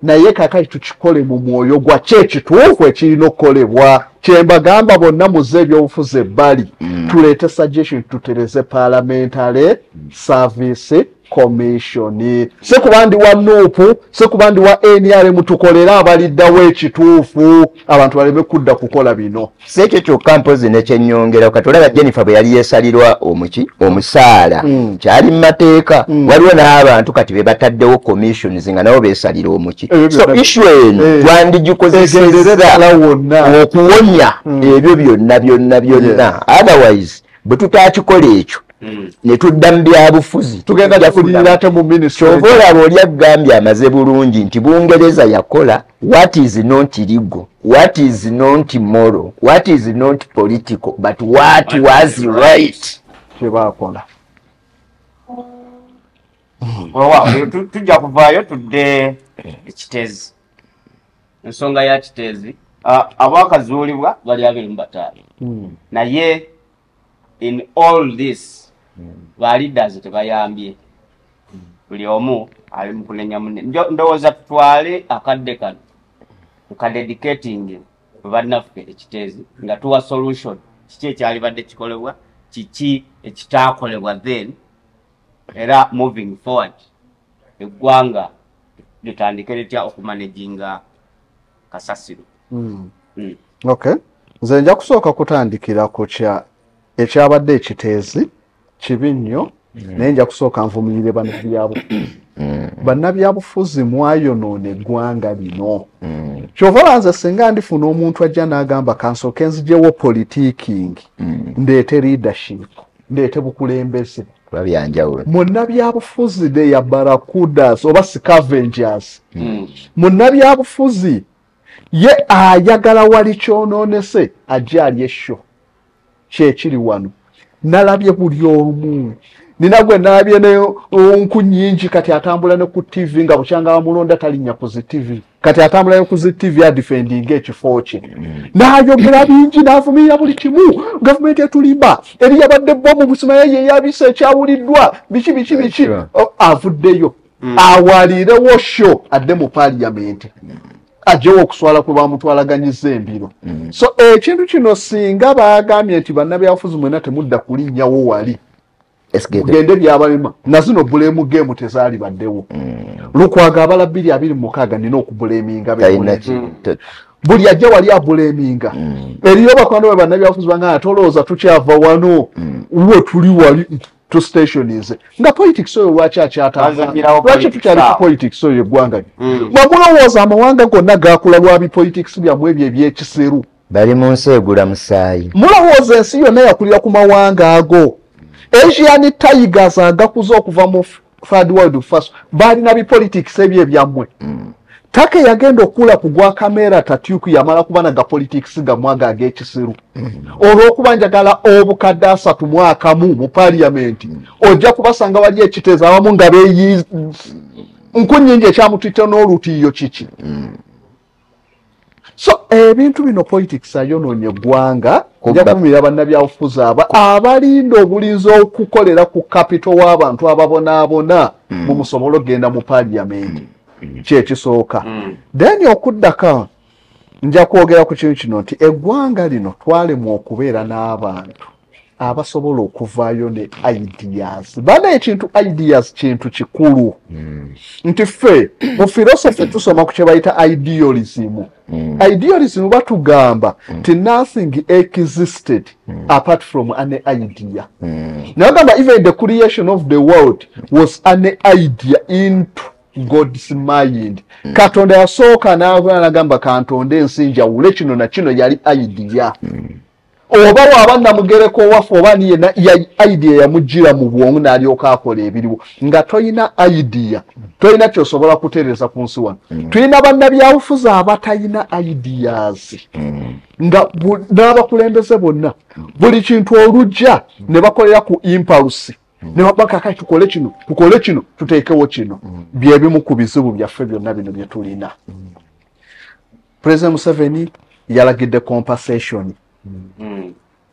naye kakati tukikole mu mwoyo gwa kyekituufu ekirina okukolebwa. Kyembagamba bonna muze ebyobufuzi ebbali tuleete suggestion tutereze parliamentary service commission. Se kuba ndi wa nuupu, se kuba ndi wa N R M, tukolera abaliddawo ekituufu abantu baleme kudda kukola bino. Si ekyo kyokka mpozi nekyennyongera kati olaba Jennifer bwe yali yeesalirwa omuki omusaala mm. kyali mu mateeka mm. waliwo n'abantu kati be bataddewo commissions nga nabo beesalira omuki e, so issue eno e, twandigikozesezza okuwonya mm. ebyo byonna byonna byonna yeah. Otherwise bwe tutakikola ekyo Mm. ne tudda mu byabufuzi tugenda kulira ate mu ministry olaba oli agambye amaze bulungi nti Bungereza yakola what is not legal, what is not moral, what is not political, but what was right. Kyebakola wawa tujja kuvaayo tudde ekitezi ensonga ya kitezi abakazuulibwa bali abiri mu bataano naye in all this ba leaders tebayambye buli omu ali mu kunenya munne ndowooza tutwale akadde kano nkadedicating bannaffe ekiteezi nga tuwa solution kiki ekyali badde kikolebwa kiki ekitaakolebwa then era moving forward eggwanga litandike litya okumanaginga kasasiro. mm. mm. Okay, nze nja kusooka kutandikira ku kya ekyabadde ekiteezi kibi nnyo mm. naye nja kusooka nvumirire bannabyabufuzi mm. bannabyabufuzi mwayonoona eggwanga lino mm. kyova nze singa ndifuna omuntu ajja n'agamba kansooke nzijewo politiking mm. ndeete leadership ndeete bukulembeze babyanjawulo munnabyabufuzi de ya barakudas oba scavengers mm. munnabyabufuzi ye ayagala wali kyonoonese ajja ali esho kyekiri wano nalabye buli omu ninagwe nalabye nku nyingi kati atambula ne ku T V nga bukyanga bamulonda talinnya ku zi T V kati atambula ne ku zi T V adefending ekifo kye n'ayogera bingi n'avumirira buli kimu gavumenti etulimba eri yabadde bomu busima ye yabisa ekyawuliddwa biki biki biki avuddeyo awalirewo sho adde mu parliament ajewo okuswala kwe bamutwalaganyiza embiro mm. so ekintu kino singa baagambye nti bannabyabufuzi mwena temudda kulinnyawo wali gende byabalema nazino bulemu game tezaali baddewo mm. lukwaga abala bbiri abiri mu mukaaga nina okubuleminga buli ajja wali abuleminga mm. eriyo bakwano bwe bannabyabufuzi bangana tolowooza tukyava wano mm. uwe tuli wali to stationize nga politics oyo lwaki akyatambula lwaki tukyali ku politics oyo eggwanga mwamulowooza amawanga gonna gaakula lwa bipolitics byammwe ebyo ebyekiseru bali mu nsi egula musaayi mulowooza ensi yonna yakulira ku mawanga ago Asian Tigers agakuza okuva mu third world first balina bipolitics ebyo ebyammwe Take yagenda okula kugwa kamera tatuku yamala kubana ga politics ga mwaga ag'ekiseru olw'okuba njagala obukadde asatu mwaka mu mu parliament ojja kubasanga wali ekiteeza awamu nga beeyi nkunyingi ekyamutwita n'olutiyo kiki so ebintu bino politics ayonoonye eggwanga nja kumira bannabyabufuzi aba abalinda obulinzi okukolera ku capital w'abantu ababonaabona mu musobola ogenda mu parliament kyekisooka mm. then okuddaka nja kwogera ku kintu kino nti eggwanga lino twalemwa okubeera n'abantu abasobola okuvaayo ne ideas bana ekintu ideas kintu kikulu mm. nti ffe mu philosophy tusoma ku kye bayita idealism mm. idealism batugamba mm. ti nothing existed mm. apart from an idea mm. nagamba even the creation of the world was an idea into God's mind. Mm. Katonda yasooka n'agamba kantonde ensi njawule kino na kino yali idea. Mm. Oba waba namugereko waffe oba niye na ya idea yamujjira mu bwongo n'alyoka akola ebiriwo nga toyina idea toyina kyosobola kutereeza ku nsi wano mm. tulina bannabyabufuzi abatayina ideas mm. nga n'abakulembeze bonna buli kintu olujja ne bakolera ku impulse ne babaka kati tukole kino tukole kino tuteekewo kino mm. bye bimu ku bizibu byaffe byonna bino bye tulina mm. President Museveni yalagidde compensation mm.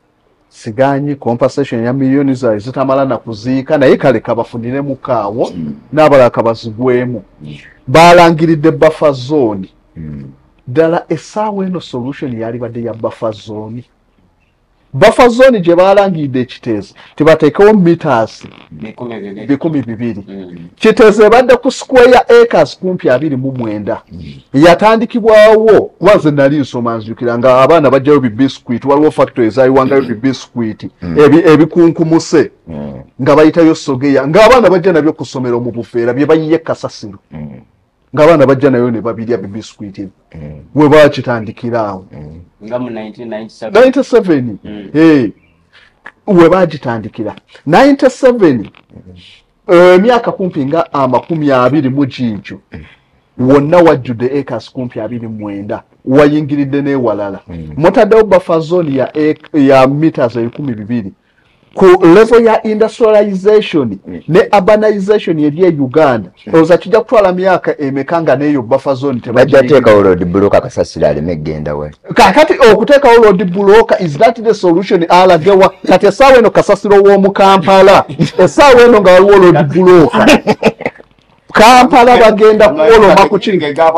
siganyi compensation ya milioni za zitamala na kuziika naye kale kabafunire mukaawo n'abalala kabazigwemu balangiridde buffer zone ddala essaawa eno solution yali badde ya buffer zone buffer zone gye balangiridde ekiteezo tebateekawo meters bikumi bibiri kiteezo ebadde ku square acres kumpi abiri mu mwenda yatandikibwawo waze nali nsoma nzijukira nga abaana bajjayo bibiskuit waliwo factory ezayiwangayo bibiskuit ebikunkumuse nga bayitayo sogeya ng'abaana bajja nabyo ku ssomero mu bufeera bye bayiye kasasiro ng'abaana bajja nayo ne babirya bibiskuit we baakitandikiraawo nga mu nineteen ninety-seven ninety-seven eh we bagitandikira ninety-seven emyaka kumpi nga amakumi abiri mu gijo wonna wajjudde acres kumpi abiri mwenda wayingiridde n'ewalala mutaddewo buffer zone ya ya meters ebikumi bibiri ku level ya industrialization ne urbanization eri e Uganda oza kijja kutwala myaka emekanga neyo buffer zone tebajja teeka road block kasasira aleme genda we kakati okuteeka road block is that the solution alagewa kati essaawa eno kasasiro w'omu Kampala essaawa eno nga waliwo road block Kampala bagenda kuwoloma ku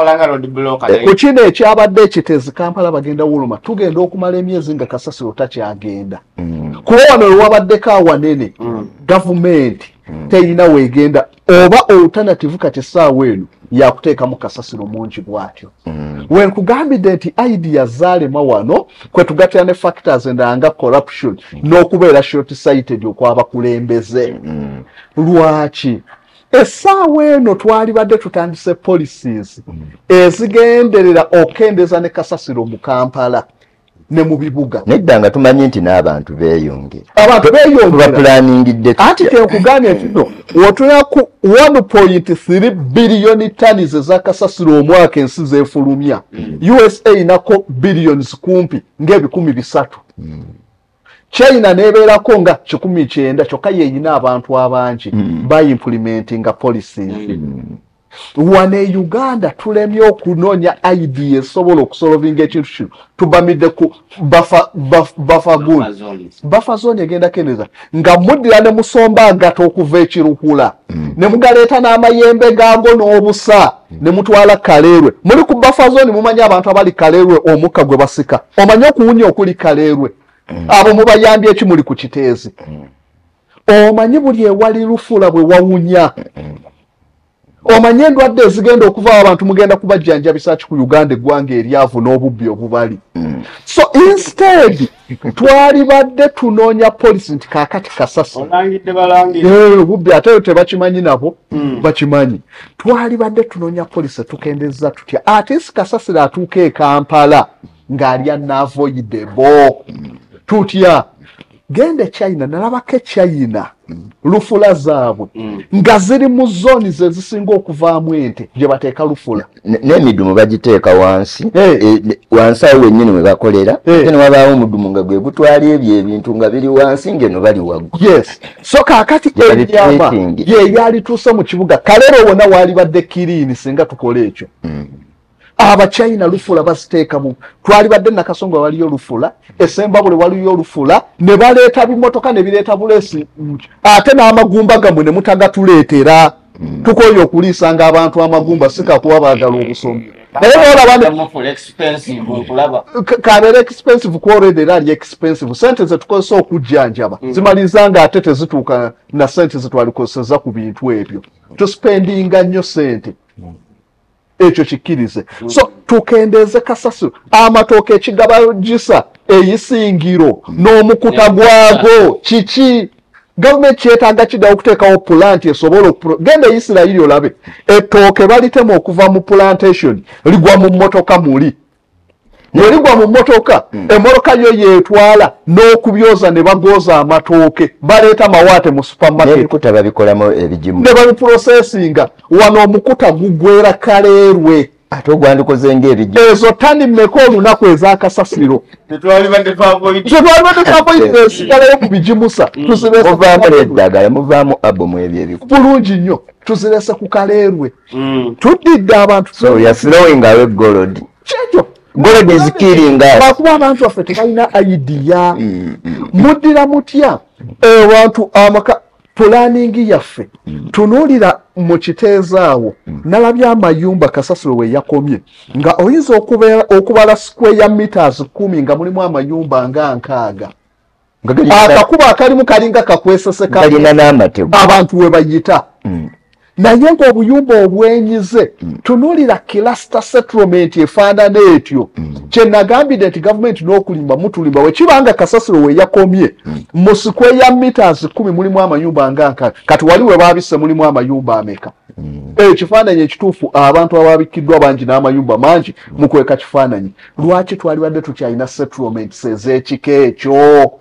kino ekyabadde ekiteezi Kampala bagenda woloma tugenda okumala emyezi nga kasasiro takyagenda kuba wano wabaddeko awanene gavumenti teyina weegenda oba alternative kati essaawa eno yakuteekamu kasasiro mungi bwatyo wenkugambidde nti idea zaalema wano kwe tugatira ne factors endanga corruption n'okubeera short sighted okwabakulembeze lwaki essaawa eno twali badde tutandise policies ezigenderera okendeza ne kasasiro mu Kampala ne mu bibuga nedda nga tumanyi nti n'abantu beeyongera abantu beeyongera planning ati tenkugambye nti no wotula ku one point three billion tons za kasasiro omwaka ensi zeefulumya U S A inako billions kumpi ng'ebikumi bisatu China nebeerako nga kikumi kyenda kyokka yeeyina abantu abangi mm. bayimplementinga policies mm. wane Uganda tulemye okunoonya idea esobola okusolvinga ekintu kino tubamidde ku buffer buffer zone egenda kendeza nga muddira ne musomba agato okuva ekiruhula mm. ne mugaleeta n'amayembe gaago n'obusa mm. ne mutwala Kaleerwe muli ku buffer zone mumanyi abantu abali Kaleerwe omukka gwe basika omanyi okuwunya okuli Kaleerwe Mm. abo mubayambye ekimuli ku kiteezi mm. omanyi buli ewali Lufula bwe wawunya mm. omanyi endwadde ezigenda okuva abantu mugenda kubajjanjabisa ki ku Uganda eggwanga eryavu n'obubbi obubali mm. so instead twali badde tunoonya policy nti kaakati kasasi olangidde balangidde eh obubbi ate tebakimanyi nabo mm. bakimanyi twali badde tunoonya policy tukendeza tutya ate kasasira atuuka e Kampala ng'ali unavoidable mm. tutya gende China nalabako China mm. Lufula zaabwe mm. nga ziri mu zoni ze zisinga okuvaamu ente gye bateeka Lufula n'emidumu bagiteeka wansi hey. e, wansi awo wennyini we bakolera hey. Ate ne wabaawo omudumu nga gwe gutwala ebyo ebintu nga biri wansi ngeno bali waggulu yes so kaakati ebyama ye yalituuse mu kibuga Kaleero wonna waali badde kiriini singa tukola ekyo mm. aba China Lufula basiteekamu twali badde nakasonga waliyo Lufula esemba bule waliyo Lufula ne baleeta bimotoka ne bireeta bulesi ate n'amagumba gamwe ne mutagatuleetera mm. tukoyo okuliisanga abantu amagumba sika kuba baagala obusomi naye olaba expensive nkulaba kabeera expensive kwolede era ali expensive sente ze tukozesa okujjanjaba mm. zimalizanga ate tezituuka na sente ze twalikozeseza ku bintu ebyo tuspendinga nnyo sente mm. ekyo kikkirize mm. so tukendeze kasasiro amatooke ekigabagisa eyisingiro mm. n'omukuta gwago kiki gavumenti kyetaaga kiddawo okuteekawo plant esobola genda Isirayiri olabe ettooke balitema okuva mu plantation ligwa mu mmotoka muli ne ligwa mu mmotoka mm. emmotoka yo yeetwala n'okubyoza ne bagooza amatooke baleeta mawaate mu supermarket n'ebikuta babikolamu ebigimu ne babiprocessinga wano omukuta gugwera Kaleerwe ate ogwandikoze ng'ebigimu ezo tani mmeka olunaku ez'akasasiro tetwali badde twavoid tetwali badde twavoid esigalayo ku bigimusa muvaamu eddagala muvaamu abomu ebyo ebiku bulungi nnyo tuzirese ku Kaleerwe tuddidde abantu so you're throwing away gold kyekyo God is killing us. Bakuba abantu baffe tebalina idea. Muddira mutya abantu amaka planning yaffe tunuulira mu kiteezaawo nalabya amayumba kasasiro we yakomye nga oyinza okubala square meters kumi nga mulimu amayumba nga nkaaga akakuba akalimu kalinga kakwesese kalina n'amatego abantu we bayita naye ng'obuyumba obwenyize tunuulira cluster settlement efaanana etyo kye nagambidde nti gavumenti n'okulimba mutulimba wekibanga kasasiro we yakomye mu square ya meters kumi mulimu amayumba nga nkaaga kati wali we baabisse mulimu amayumba ameka ekifaananyi ekituufu abantu abaabikiddwa bangi n'amayumba mangi mukweka kifaananyi lwaki twalibadde tukyalina settlements ez'ekika ekyo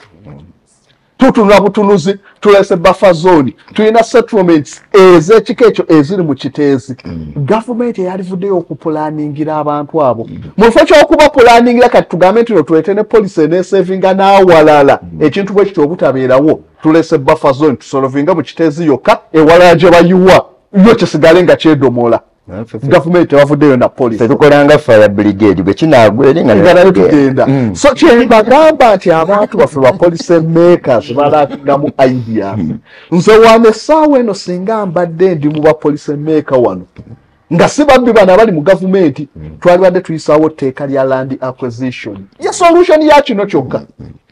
tutunula butunuzi tulese buffer zone tulina settlements ez'ekika ekyo eziri mu kiteezi gavumenti eyalivuddeyo okupulaningira abantu abo mu kifo ky'okuba pulaningira kati tugambe nti tulete ne poliisi eneesevinga n'awalala ekintu bwe kityo obutabeerawo tulese buffer zone tusolovinga mu kiteezi yokka ewalala gye bayiwa yo kisigale nga kyedomola gavumenti tewavuddeyo na poliisi tetukolanga fire brigade bwe kinaagweri nga tugenda so kyembagamba nti abantu baffe ba police makers balakingamu idea nze wano essaawa eno singa mbadde ndi mu ba police maker wano nga si babbi bano abali mu gavumenti twalibadde tuyisaawo tteeka lya land acquisition ye solution ya kino kyokka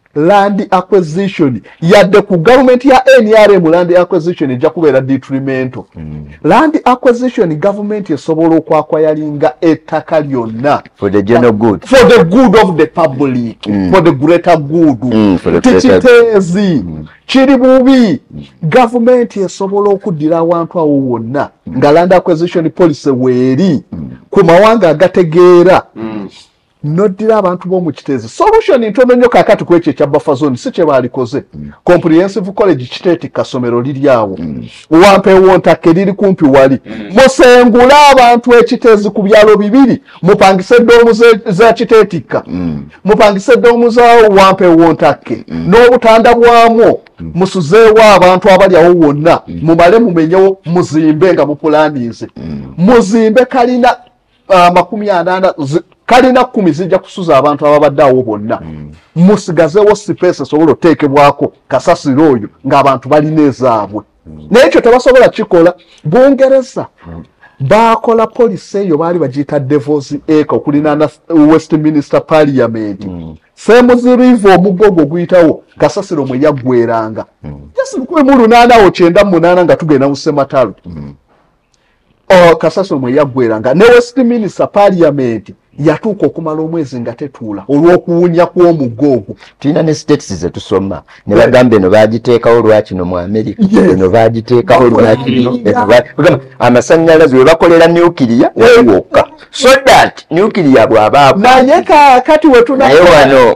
land acquisition yadde ku government ya N R M land acquisition ejja kubeera detrimental mm. land acquisition government esobola okwakwayalinga ettaka lyonna for the general good for the good of the public mm. for the greater good mm, tikiteezi mm. kiri bubi government esobola okuddira awantu awo wonna mm. nga land acquisition policy weeri mm. ku mawanga agategeera mm. noddira abantu b'omu kiteezi solution ntono nnyo kaakati ku ekyo ekya buffer zone si kye baalikoze mm. comprehensive college kiteeti kasomero liri awo mm. wampeewo ntake liri kumpi wali mm. musengule abantu ekiteezi ku byalo bibiri mupangise eddoomu za kiteetika mm. mupangise eddoomu za wampeewo ntake mm. n'obutanda bwamwo mm. musuzeewo abantu abali awo wonna mm. mumale mumenyewo muzimbe nga mupulaninze mm. muzimbe kalina uh, makumi anaana kalina kumi zijja kusuza abantu ababadde awo bonna mm. musigazewo space esobola oteekebwako kasasiro oyo ng'abantu balina ezaabwe mm. naye ekyo tebasobola kikola Bungereza mm. bakola poliisi eyo baali bagiyita Devil's Acre okulinaana Westminster Parliament mm. Semuzi River omuggo ogwo guyitawo kasasiro mwe yaggweranga mm. yes lukumi mu lunaana awo kyenda mu munaana nga tugenda mu Sematalo mm. oh, kasasiro mwe yaggweranga ne Westminster Parliament yatuuka okumala omwezi nga tetuula olw'okuwunya kw'omuggo ogwo tulina ne states ze tusoma ne bagamba eno baagiteekawo lwakino mu America eno baagiteekawo lwakino amasannyalaze we bakolera nuclear wewokka so that nuclear bw'abaako naye kakati naye wano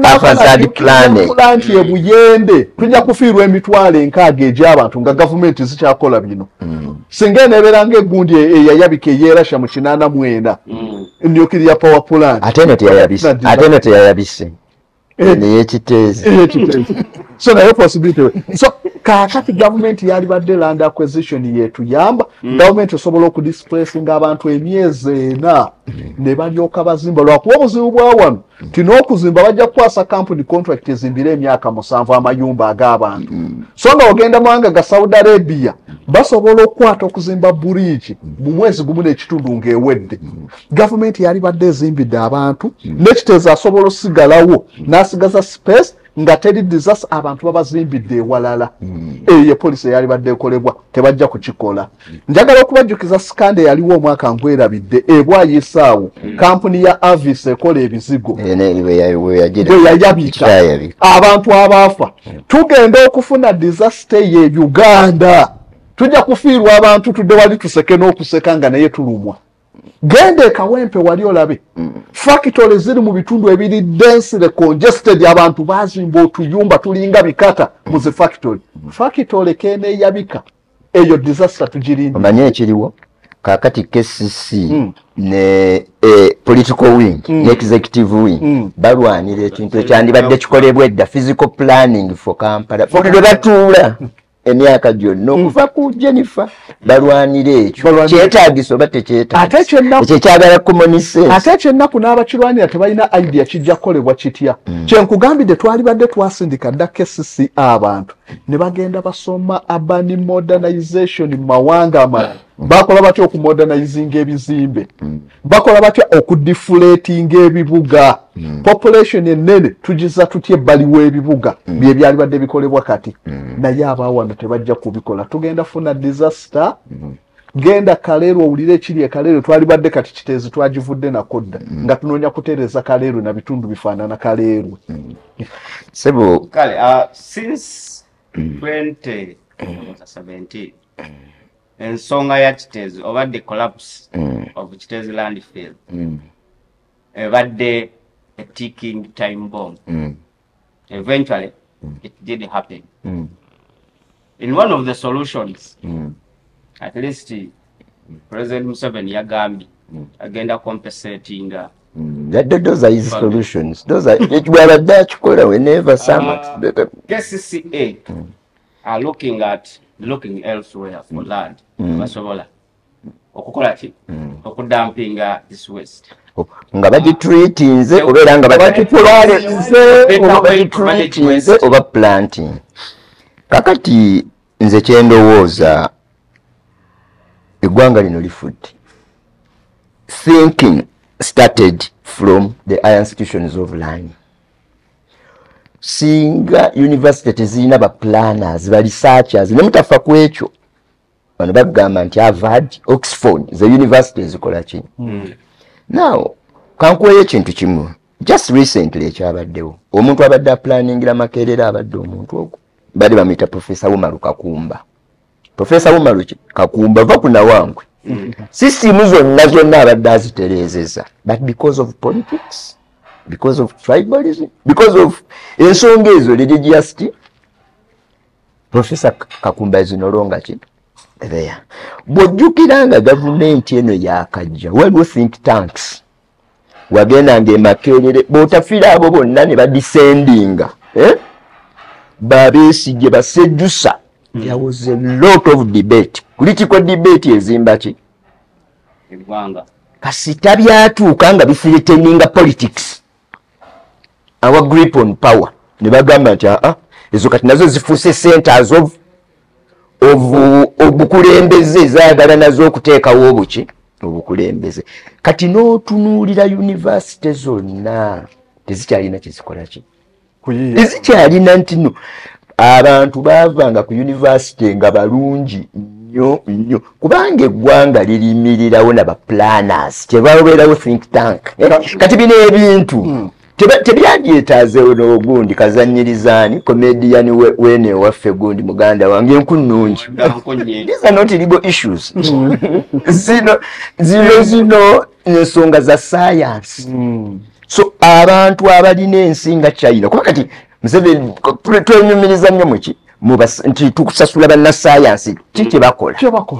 wetunaanti ebuyende tujja kufiirwa emitwalo enkaaga egy'abantu nga gavumenti zikyakola bino singa eneebeera ng'eggundi eyayabika eyeerasha mu kinaana mwenda nuclear power plant ate eno teyayabise ate eno teyayabise neyekiteezi so naye possibility so kakati gavumenti yalibadde land acquisition yetuyamba mm. gavumenti esobola okudisplacing abantu emyezi ena mm. ne balyoka bazimba lwakuba obuzibu bwa wano mm. ti n'okuzimba bajja kukwasa company contract ezimbira emyaka musanvu amayumba ag'abantu mm. so nga ogenda mawanga ga Saudi Arabia basobola okukwata okuzimba bridge mu mwezi gumu n'ekitundu ng'ewedde mm. gavumenti yalibadde ezimbidde abantu mm. n'ekiteezi asobola osigalawo mm. n'asigaza space nga teri disaster abantu babazimbidde ewalala mm. eyo poliisi yali badde ekolebwa tebajja kukikola mm. njagala okubajjukiza skande yaliwo omwaka ngwerabidde ebwayisaawo mm. kampuni ya Avis ekola ebizigo yayabika abantu abaafa mm. tugenda okufuna disaster ye Uganda tujja kufiirwa abantu tudde wali tuseke n'okuseka nga naye tulumwa gende kawempe wali olabe mm. factory ziri mu bitundu ebiri densely congested abantu bazimba otuyumba tulinga bikata mu zi factory mm. factory kene yabika eyo disaster tujirinde omanye ekiriwo kakati K C C mm. ne eh, political wing mm. ne executive wing mm. balwanira ekintu ekyandibadde kikolebwa edda physical planning for Kampala for batuula emyaka gyonna okuva ku Jennifer balwanira ekyo kyetaagisa oba tekyetaagisa ekyo kyagala common sense ate ekyennaku n'abakirwanira tebalina idea kijja kukolebwa kitya kyenkugambidde twalibadde twasindika dda K C C abantu ne bagenda basoma urban modernization mu mawanga amalala bakola batya okumodernizinga ebizimbe bakola batya okudifulatinga ebibuga population ennene tugiza tutya ebbali w'ebibuga bye byalibadde bikolebwa kati naye abaawano tebajja kubikola tugenda funa disaster genda Kaleero owulire ekiri e Kaleero twalibadde kati Kiteezi twagivudde nako dda nga tunoonya kutereeza Kaleero na bitundu bifaanana Kaleero sebo kale uh, since twenty seventeen ensonga ya Kiteezi oba the collapse mm. of Kiteezi landfill mm. ebadde a ticking time bomb mm. eventually mm. it did happen mm. in one of the solutions mm. at least mm. President Museveni yagambye mm. agenda compensating uh, mm. that, those are his solutions those are ekibwabadde akikola whenever summit uh, K C C A mm. are looking at looking elsewhere for mm. land mm. basobola okukola ki mm. okudampinga this waste nga bagitreatinze obeera nga bagitreatinze oba planting kakati nze kyendowooza eggwanga lino lifudde thinking started from the higher institutions of learning singa university tezirina ba planners ba researchers ne mutafa ku ekyo bano bagamba nti Harvard Oxford ze university ezikola ki mm. now kankuweyo ekintu kimu just recently ekyabaddewo omuntu abadde planningira Makerere abadde omuntu ogwo bali bamuyita Professor Wumalu Kakumba Professor Wumalu Kakumba va kuna wangwe mm. system zonna zonna abadde azitereezeza but because of politics because of tribalism because of ensonga ezo religiosity Professor Kakumba is no longer ki there bw'ojjukiranga gavumenti eno yakajja waliwo think tanks wagenda nge Makerere bw'otafiira abo bonna ne badescendinga eh? Babesigye basejjusa mm. there was a lot of debate political debate ezimba ki eggwanga kasita byatuuka nga bifiriteninga politics our grip on power ne bagamba nti ah ezo kati nazo zifuuse centers of of obukulembeze zaagala nazo okuteekawo obuki obukulembeze kati n'otunuulira university zonna tezikyalina kyezikola ki tezikyalina nti no abantu baavanga ku university nga balungi nnyo nnyo kubanga eggwanga lirimirirawo na baplanners kyebabeerawo think tank kati bino ebintu mm. tebyadyetaazewo n'ogundi kazanyirizaani comedian wene waffe gundi muganda wange enkunnungi these are not legal issues zino zino zino ensonga za science mm. so abantu abalina ensi nga China kuba kati Museveni twenyumiriza nnyo muki nti tukusasula bannasayansi kiki bakola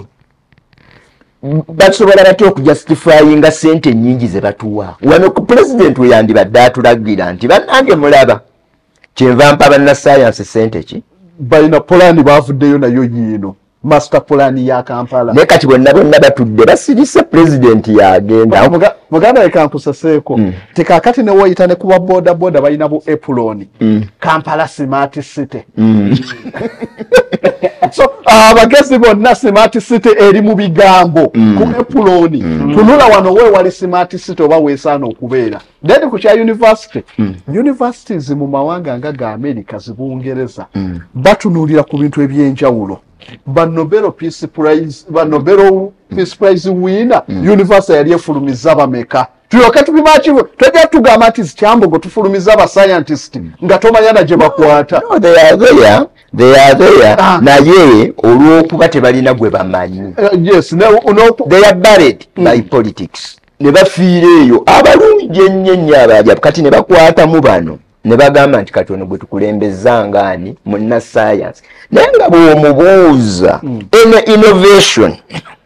basobola batya okujustifyinga sente nyingi ze batuwa wano ku president we yandibadde atulagira nti bannange mulaba kyenva mpa bannasayansi sente ki balina pulani baavuddeyo nayo yiino master plan ya Kampala ne kati bonna bonna batudde basirisa president yagenda muganda ekankusaseeko mm. tekakati ne woyita ne kuba boda boda balina bu epuloni mm. Kampala smart city mm. so abagezi bonna smart city eri mu bigambo mm. ku epuloni mm. tunula wano we wali smart city oba weesaana okubeera then ku kya university mm. universities mu mawanga nga ga America zibungereza mm. batunuulira ku bintu ebyenjawulo ba Nobel Peace Prize ba Nobel Peace Prize winner mm. university yali efulumiza bameka tuyoka tubimachivo twajja tugamba ati zikyambogo tufulumiza ba scientist mm. nga tomanyana gye bakwata no they are there they are there ah. naye olw'okuba tebalina gwe bamanyi uh, yes no, no they are buried mm. by politics ne bafiira eyo abalungi ennyo ennyo abaja kati ne bakwata mu bano ne bagamba nti kati ono gwe tukulembeza ngaani munna science naye nga bw'omubuuza mm. eno innovation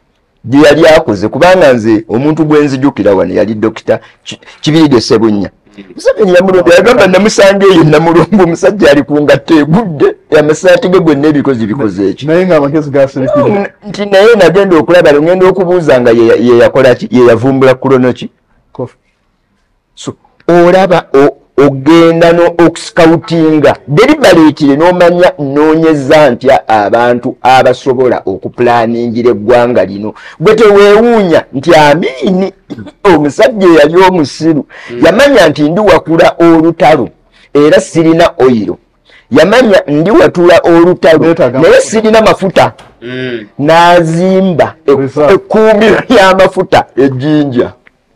gye yali akoze kubanga nze omuntu gwe nzijukira wano yali Dokita Kibirige Ssebunya Museveni yamulonda yagamba namusanga eyo namulombo omusajja ali ku ngatta egudde amasaati ge gonna ebikozi bikoze eki naye ng'amagezi gaserikire nti naye nagenda okulaba ngenda okubuuza nga ye yakola ki ye yavumbula kulono ki so olaba ogenda n'okuscoutinga deliberately n'omanya nnoonyeza ntya abantu abasobola okupulaningira eggwanga lino gwe teweewuunya nti amiini omusajja eyali omusiru yamanya nti ndi wakula olutalo era sirina oyiro yamanya ndi watula olutalo naye sirina mafuta n'azimba ekkuumiro ly'amafuta ejjinja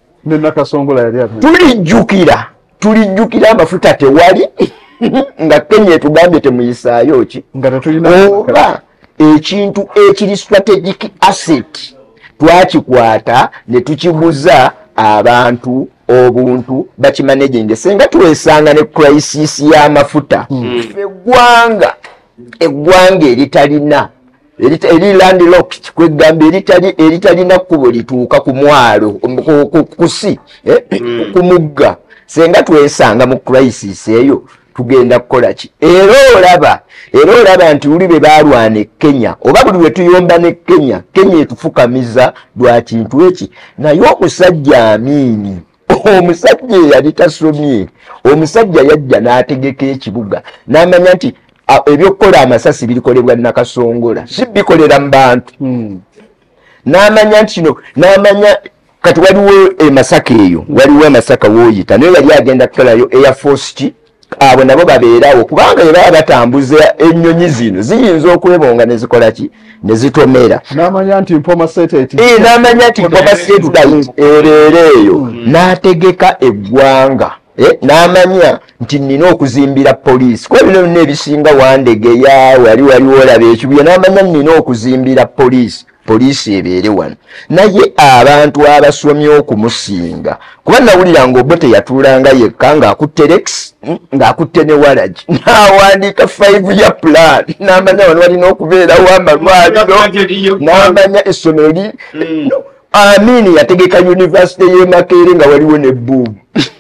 tulijjukira tulijjukira amafuta tewali nga Kenya etugambye temuyisaayo ki oba ekintu ekiri strategic asset twakikwata ne tukiguza abantu obuntu bakimanaging senga tuwesanga ne crisis y'amafuta eggwanga eggwanga eritalina eri landlocked kwegamba eritali eritalina kkubo lituuka ku mwalo kusi ku mugga senga twesanga mu crisis eyo tugenda kukola ki era olaba era olaba nti uli be balwana e Kenya oba buli we tuyomba ne Kenya Kenya etufukamiza lwa kintu eki naye omusajja amiini omusajja eyali tasomye omusajja yajja n'ategeka ekibuga n'amanya nti ebyokukola amasasi birikolebwa Nakasongola si bikolera mu bantu n'amanya nti kino n'amanya kati waliwo emasaka eyo waliwo emasaka wooyita naye yali agenda kutolayo Air Force ki abo nabo babeerawo kubanga ye baba batambuza ennyonyi zino ziyinza okwebonga ne zikola ki ne zitomera n'amanya nti mpoma satellite ee n'amanya nti mpoma satellite ereera eyo n'ategeka eggwanga n'amanya nti nina okuzimbira poliisi kuba bino bino ebisinga Wandegeya wali waliwo olaba ekibya n'amanya nina okuzimbira poliisi poliisi ebeere wano naye abantu abasomye okumusinga kuba nawulira ng'Obote yatuulanga yekka ng'akutte Rex ng'akutte ne Waragi n'awandiika five year plan n'amanya wano walina okubeerawo amalwaliro n'amanya essomero li Amini yategeka University y'e Makerere nga waliwo ne bbuubu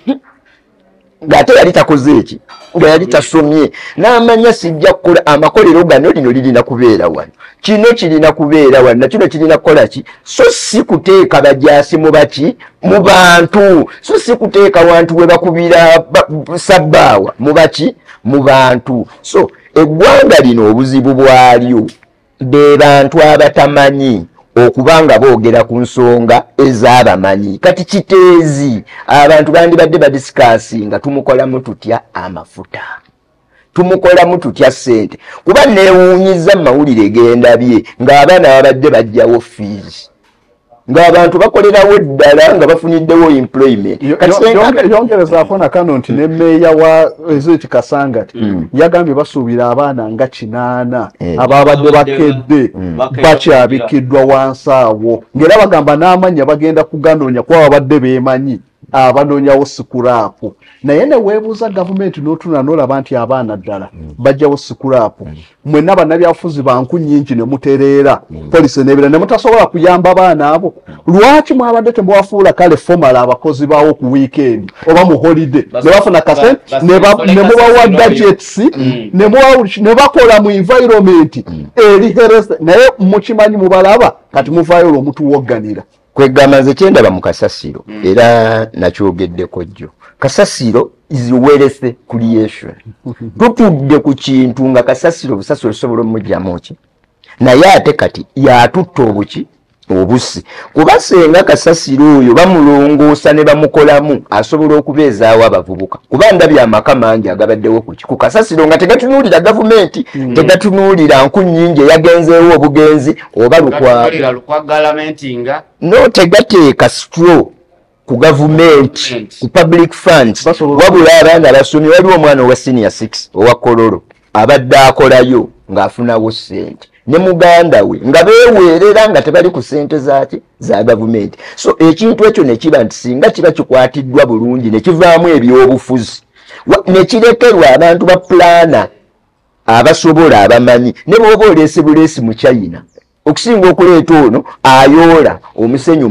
ng'ate yali takoze eki nga yali tasomye n'amanya sijja kukola amakolero gano lino lirina kubeera wano kino kirina kubeera wano nakino kirina kukola ki so si kuteeka bajaasi mu baki mu bantu so si kuteeka wantu we bakubira sabbaawa mu baki mu bantu so eggwanga lino obuzibu bwalyo be bantu abatamanyi okubanga boogera ku nsonga ez'abamanyi kati kiteezi abantu bandibadde badisikasinga tumukolamu tutya amafuta tumukolamu tutya ssente kuba neewuunyiza mawulire gendabye ng'abaana babadde bajjawo fees ng'abantu bakolerawo ddala nga bafuniddewo employment yongerezaako nakano nti ne mmeeya wa Ezeki Kasangati yagambye basuubira abaana nga kinaana ababadde bakedde bakyabikiddwa wansi awo ng'era bagamba n'amanya bagenda kuganoonya kuba babadde beemanyi abanoonyawo sikulaapu naye ne weebuuza gavumenti n'otuna n'olaba nti abaana ddala bajjawo sikulaapu mwenna bannabyabufuzi banku nnyingi ne mutereera poliisi n'ebira ne mutasobola kuyamba abaana abo lwaki mwabadde temubafuula kale fomala abakozi baawo ku wiikendi oba mu holiday ne bafuna kasente ne mubawa gadgets ne bakola mu environment eri herese naye mukimanyi mubalaba kati muvaayo olw'omutuwogganira kwegamba nze kyendaba mu kasasiro era nakyogeddeko jjo kasasiro is wealth creation tutudde ku kintu nga kasasiro busasiro osobola omugyamu ki naye ate kati yatutta obuki obusi kuba senga kasasiro oyo bamulongoosa ne bamukolamu asobola okubeezaawo abavubuka kuba ndabye amaka mangi agabaddewo kuki ku kasasiro nga tegatunuulira gavumenti tegatunuulira nku nnyingi eyagenzeewo obugenzi oba lukwagalamentinga no tegateeka straw ku gavumenti ku public funds wabula abaana abasomye waliwo omwana owa senior six owa kololo abadde akolayo ng'afunawo ssente ne muganda we nga beeweerera nga tebali ku ssente zaki za gavumenti so ekintu ekyo ne kiba nti singa kiba kikwatiddwa bulungi ne kivaamu ebyobufuzi ne kirekerwa abantu ba pulaana abasobola abamanyi ne bw'oba oleese buleesi mu China okusinga okuleeta ono ayoola omusenyu muki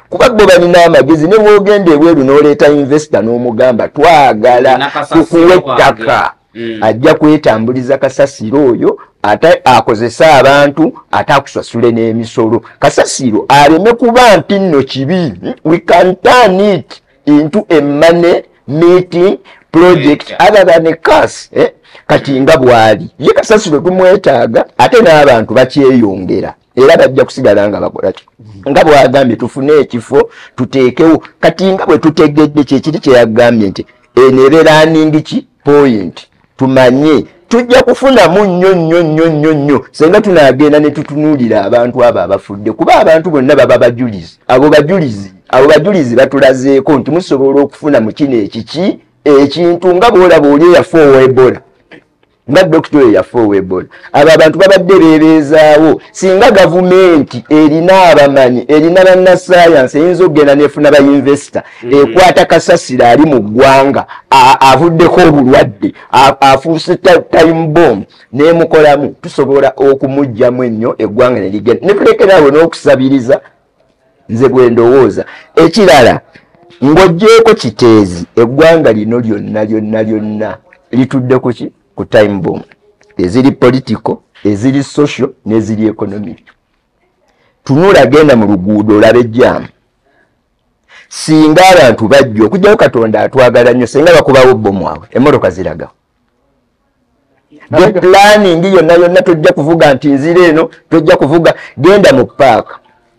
kuba bo balina amagezi ne bwogenda ebweru n'oleeta investor n'omugamba twagala tukuwe ettaka ajja kwetambuliza kasasiro oyo ate akozesa abantu ate akusasule n'emisolo kasasiro aleme kuba nti nno kibi. We can turn it into a money meeting project other than a curse. Eh? Kati nga bwali ye kasasiro tumwetaaga ate n'abantu bakyeyongera era bajja kusigala nga bakola ki nga bwagambye tufune ekifo tuteekewo kati nga bwe tutegedde kyekiri kye yagambye nti enebe running ki point tumanye tujja kufunamu nnyo nnyo nnyo nnyo nnyo senga tunaagenda ne tutunuulira abantu abo abafudde kuba abantu bonna baba bajulizi abo bajulizi abo bajulizi batulazeeko nti musobola okufuna mu kino ekiki ekintu nga bwolaba oli eyafa owa Ebola nga dokita oyo yafa owa Ebola abo abantu babadde beebeezaawo singa gavumenti erina abamanyi erina bannasayansi eyinza okugenda nefuna bayinvesita ekwata kasasiro ali mu ggwanga avuddeko obulwadde afuuse time bomb n'emukolamu tusobola okumugjamu ennyo eggwanga ne ligenda ne tulekeraawo n'okusabiriza nze bwe ndowooza. Ekirala ng'oggyeko kiteezi eggwanga lino lyonna lyonna lyonna litudde ku ki ku time bomb eziri political eziri social n'eziri economic. Tunula genda mu luguudo olabe ejjaamu singa abantu bajja okugyawo Katonda atwagala nnyo singa bakubawo bbomu awe emmotoka ziragawo. The planning yonna yonna tojja kuvuga nti nzira eno tojja kuvuga genda mu paaka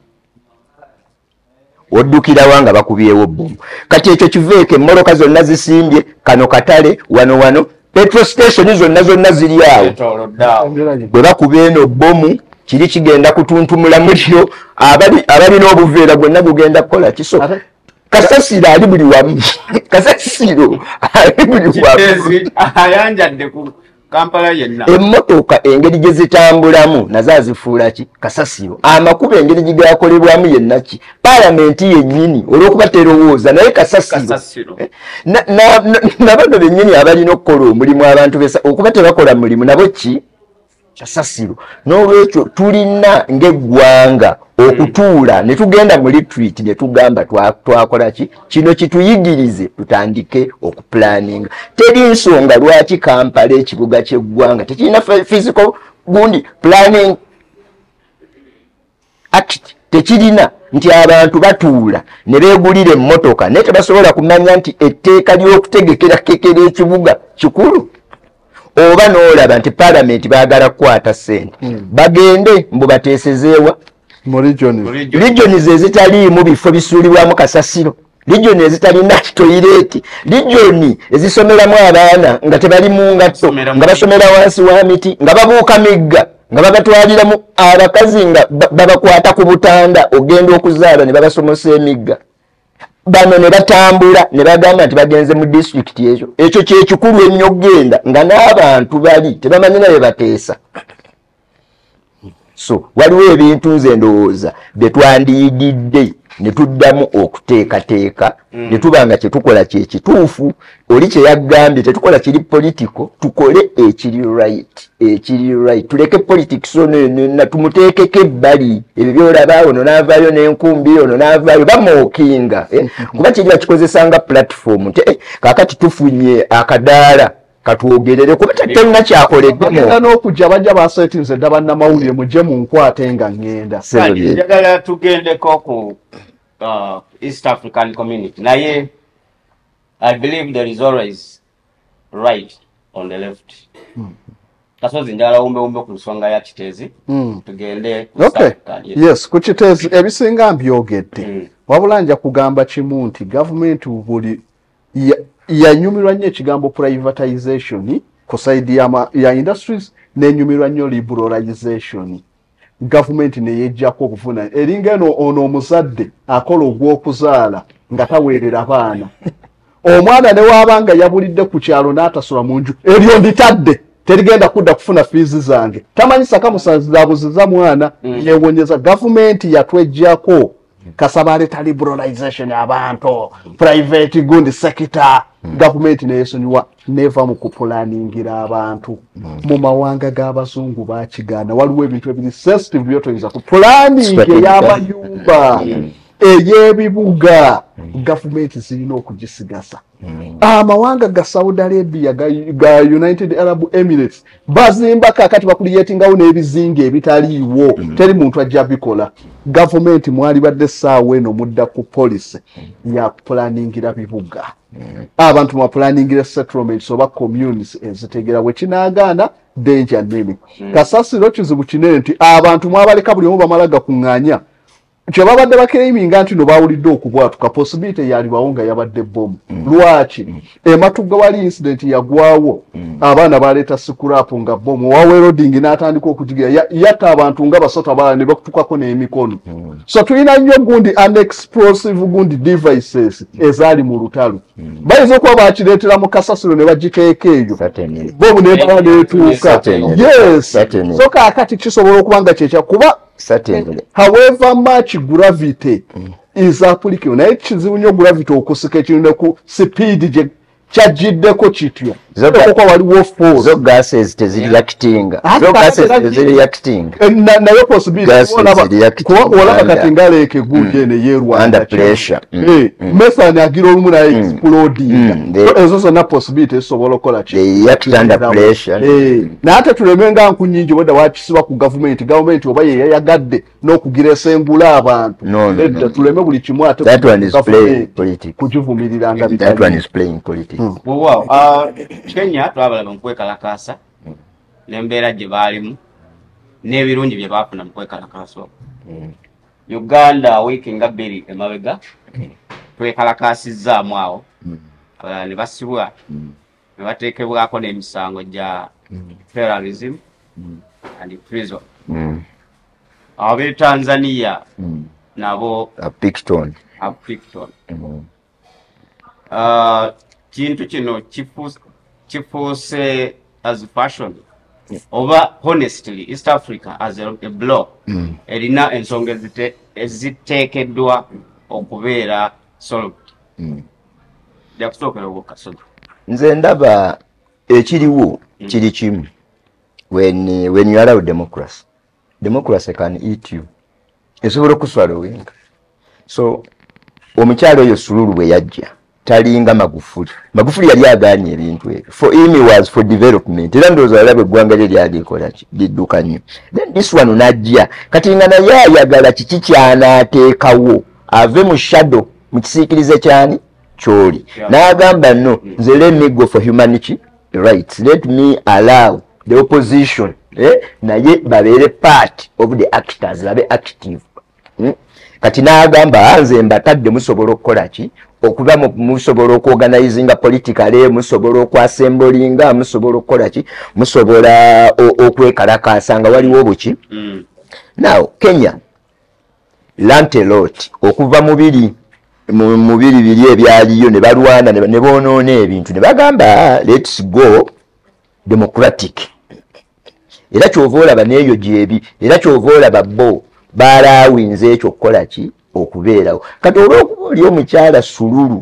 oddukirawo nga bakubyewo bbomu. Kati ekyo kiveeko emmoloka zonna zisimbye kano katale wano wano petrol station zonna zonna ziri awo bwe bakuba eno bbomu kiri kigenda kutuntumula muliro abalina obuveera bwonna bugenda kukola kiso. Kasasiro ali buli wamu kasasiro ali buli wamu ayanjadde ku Kampala yenna emmotoka engeri gye zitambulamu nazo azifuula ki kasasiro amakubo engeri gye gakolebwamu yenna ki palamenti yennyini olw'okuba terowooza naye kasasiro nabano bennyini abalina okukola omulimu abantu besa okuba tebakola mulimu nabo ki kasasiro. N'olwekyo tulina ng'eggwanga okutuula ne tugenda mu retreat ne tugamba twakola ki kino kituyigirize tutandike okupulaninga. Teri nsonga lwaki Kampala ekibuga ky'eggwanga tekirina physical gundi planning act tekirina nti abantu batuula ne beegulira emmotoka naye tebasobola kumanya nti etteeka ly'okutegekera kekera ekibuga kikulu. Oba n'olaba nti palamenti baagala kukwata ssente bagende mbu bateesezeewa mu region regions ezitaliimu bifo bisuulibwamu kasasiro, region ezitalina toilet, region ezisomeramu abaana nga tebali mu ngatto nga basomera wansi wa miti nga babuuka migga nga babatwaliramu abakazi nga babakwata ku butanda ogenda okuzaala ne babasomosa emigga. Bano ne batambula ne bagamba nti bagenze mu district ekyo ekyo kyekikulu ennyo genda nga n'abantu bali tebamanyi naye bateesa. So waliwo ebintu nze ndowooza bye twandiyigidde ne tuddamu okuteekateeka ne tuba nga kye tukola kye kituufu. Oli kye yagambye tetukola kiri political tukole ekiri right ekiri right tuleke politics na tumuteekeko ebbali ebyo byolaba ono n'avaayo n'enkumbi ono n'avaayo bamookinga kuba kiri bakikozesanga platform nti kaakati tufunye akadaala katwogerere kuba tetulina kyakoleddemu n'okujja bajja basetinze dda bannamawulire mujje mu nkwate nga ngenda njagala tugendeko ku uh, East African community naye I believe there is always right on the left. Mm. Kasozi njala umbe umbe ku nsonga ya Kiteezi. Mm. Tugende ku okay. Yes, yes ku Kiteezi ebisinga mbyogedde. Mm. Wabula nja kugamba kimu nti government buli yanyumirwa nnyo ekigambo privatization ku side ya, ya industries nenyumirwa nnyo liberalization. Government ne yejjako okufuna eringa eno ono omuzadde akola ogw'okuzaala nga taweerera baana. Omwana ne wabanga yabulidde ku kyalo n'atasula mu nju eryo nditadde terigenda kudda kufuna fees zange tamanyisa kamusanzi zabuziza mwana mm. yewonyeza government yatwejjako kasaba aleta liberalization abantu private gundi sector mm. government neyesonyiwa neva mu kupulaningira abantu mm. mu mawanga g'abazungu bakigaana waliwo ebintu ebiri sensitive byotoyinza ku planning y'amayumba mm. ey'ebibuga gavumenti zirina okugisigasa. Amawanga ga Saudi Arabia ga, ga United Arab Emirates bazimba kakati bakuliyetingawo n'ebizinga ebitaliiwo teri muntu ajja bikola. Gavumenti mwali badde saawa eno mudda ku policy ya planningira bibuga. Abantu mwa planningira settlements oba communities ezitegera we kinaagaana danger nene. Kasasiro kizibu kinene nti abantu mwabaleka buli omu bamala gakuŋŋaanya. Kye babadde bakeiminga nti no bawulidde okubwatuka possibility yali bawonga yabadde bomu. Lwaki Ematuga wali incident yagwawo abaana baleeta sikurapo nga bomu wawe loading n'atandika okujigira yatta abantu nga basota bala ne bakutukako n'emikono. So tulina nnyo gundi unexplosive gundi devices ezali mu lutalo. Bayinza okuba bakireetera mu kasasiro ne bagiteeka eyo bomu n'ebala n'etuuka. Yes, so kaakati kisobola okuba nga kyekya kuba certainly. However much gravity mm. is applicable. Na ekizibu nnyo gravity okusika ekintu ku speed je kyajiddeko kityo. Okwo waliwo force. Zo gases teziri reacting. Zo gases teziri reacting. Na nayo possibility kuba olaba kati ngaleeke guje ne yerwa under pressure. Eh, methane agira olumu na exploding. Ezo zonna possibility esobola okukola ki. They react under pressure. Eh, na ate tulemenga nkunyingi wada wakisiba ku government. Government oba ye yayagadde n'okugira esengula abantu. No, no, no. Tuleme buli kimu ate that one is playing politics. Kujivumirira nga bitali. That one is playing politics. Hmm. Well, wow. Uh, Kenya twabalaba mu kwekalakaasa n'embeera gye baalimu n'ebirungi bye baafuna mu kwekalakaasa. Uganda wiiki nga bbiri emabega twekalakaasizzaamu awo abalala ne basibwa ne bateekebwako n'emisango gya terrorism and treason. Ab'e Tanzania nabo Picton Picton. Uh, kintu kino kifuuse as fashion oba honestly East Africa as a, a block mm. erina ensonga eziteekeddwa okubeera solved. Mm. Jakusookera obukasolo. Nze ndaba ekiriwo mm. kiri kimu. When, uh, when you allow democracy, democracy can eat you. Esobola okuswallowinga. So omukyalo oyo Sululu bwe yajja talinga Magufuli. Magufuli yali agaanye ebintu ebyo. For him it was for development. Era ndowooza alabe eggwanga lye lyalikola lidduka nnyo. Then this one najja kati nga naye ayagala kiki kyanaateekawo ave mu shadow mu kisiikirize kyani kyoli. Yeah. N'agamba no nze let me go for humanity rights. Let me allow the opposition eh, naye babeere part of the actors babe active. Hmm? Kati n'agamba nze mbatadde musobola okukola ki okuba musobola okuorganizinga politically musobola okwassemblinga musobola okukola ki musobola okwekalakaasa nga waliwo obuki. Mm. Now Kenya learnt a lot okuva mu biri mu biri biri ebyaliyo ne balwana ne boonoona ebintu ne bagamba let's go democratic. Era kyova olaba n'eyo gyebi era kyova olaba bo balaawinze ekyo okukola ki okubeerawo. Kati olw'okuba oli omukyala Sululu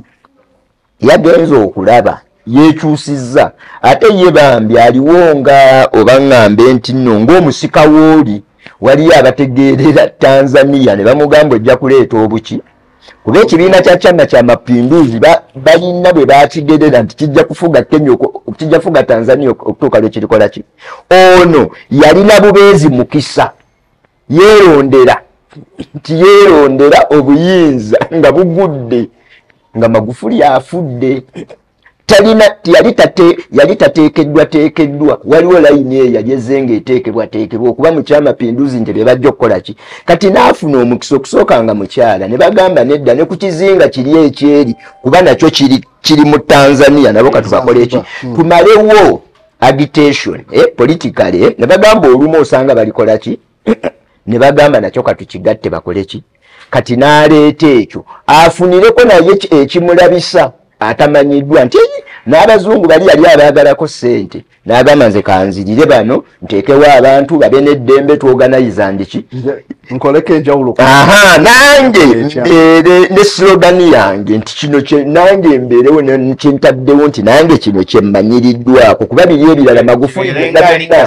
yagenze okulaba yeekyusizza ate ye bambi aliwo nga oba ŋŋambe nti nno ng'omusika w'oli waliyo abategeerera Tanzania ne bamugamba ojja kuleeta obuki kuba ekibiina kya Chama kya Mapinduzi balina bwe bakigerera nti kijja kufuga Kenya kijja kufuga Tanzania okutuuka lwe kirikola ki. Ono yalina bubeezi mukisa yeerondera nti yeerondera obuyinza nga bugudde nga Magufuli afudde talina yali tate yali tateekeddwa teekeddwa waliwo layini eyo yagezenga eteekebwa teekebwa okuba mu Chama Mapinduzi nti bye bajja okukola ki. Kati naafuna omukisa okusooka nga mukyala ne bagamba nedda ne ku kizinga kiri ekyeri kuba nakyo kiri kiri mu Tanzania nabo katubakole eki tumalewo agitation eh politically eh, ne bagamba olumu osanga balikola ki ne bagamba nakyo katukigatte bakole ki. Kati n'aleeta ekyo afunireko naye ekimulabisa atamanyiddwa nti n'abazungu bali yali abaagalako ssente n'agamba nze kanzirire bano nteekewo abantu babe n'eddembe tuorganiza ndiki nkoleko enjawulo. Aha, nange mbeere ne slogan yange nti kino nange mbeerewo kyentaddewo nti nange kino kyemmanyiriddwako kuba biri ebirala Magufuli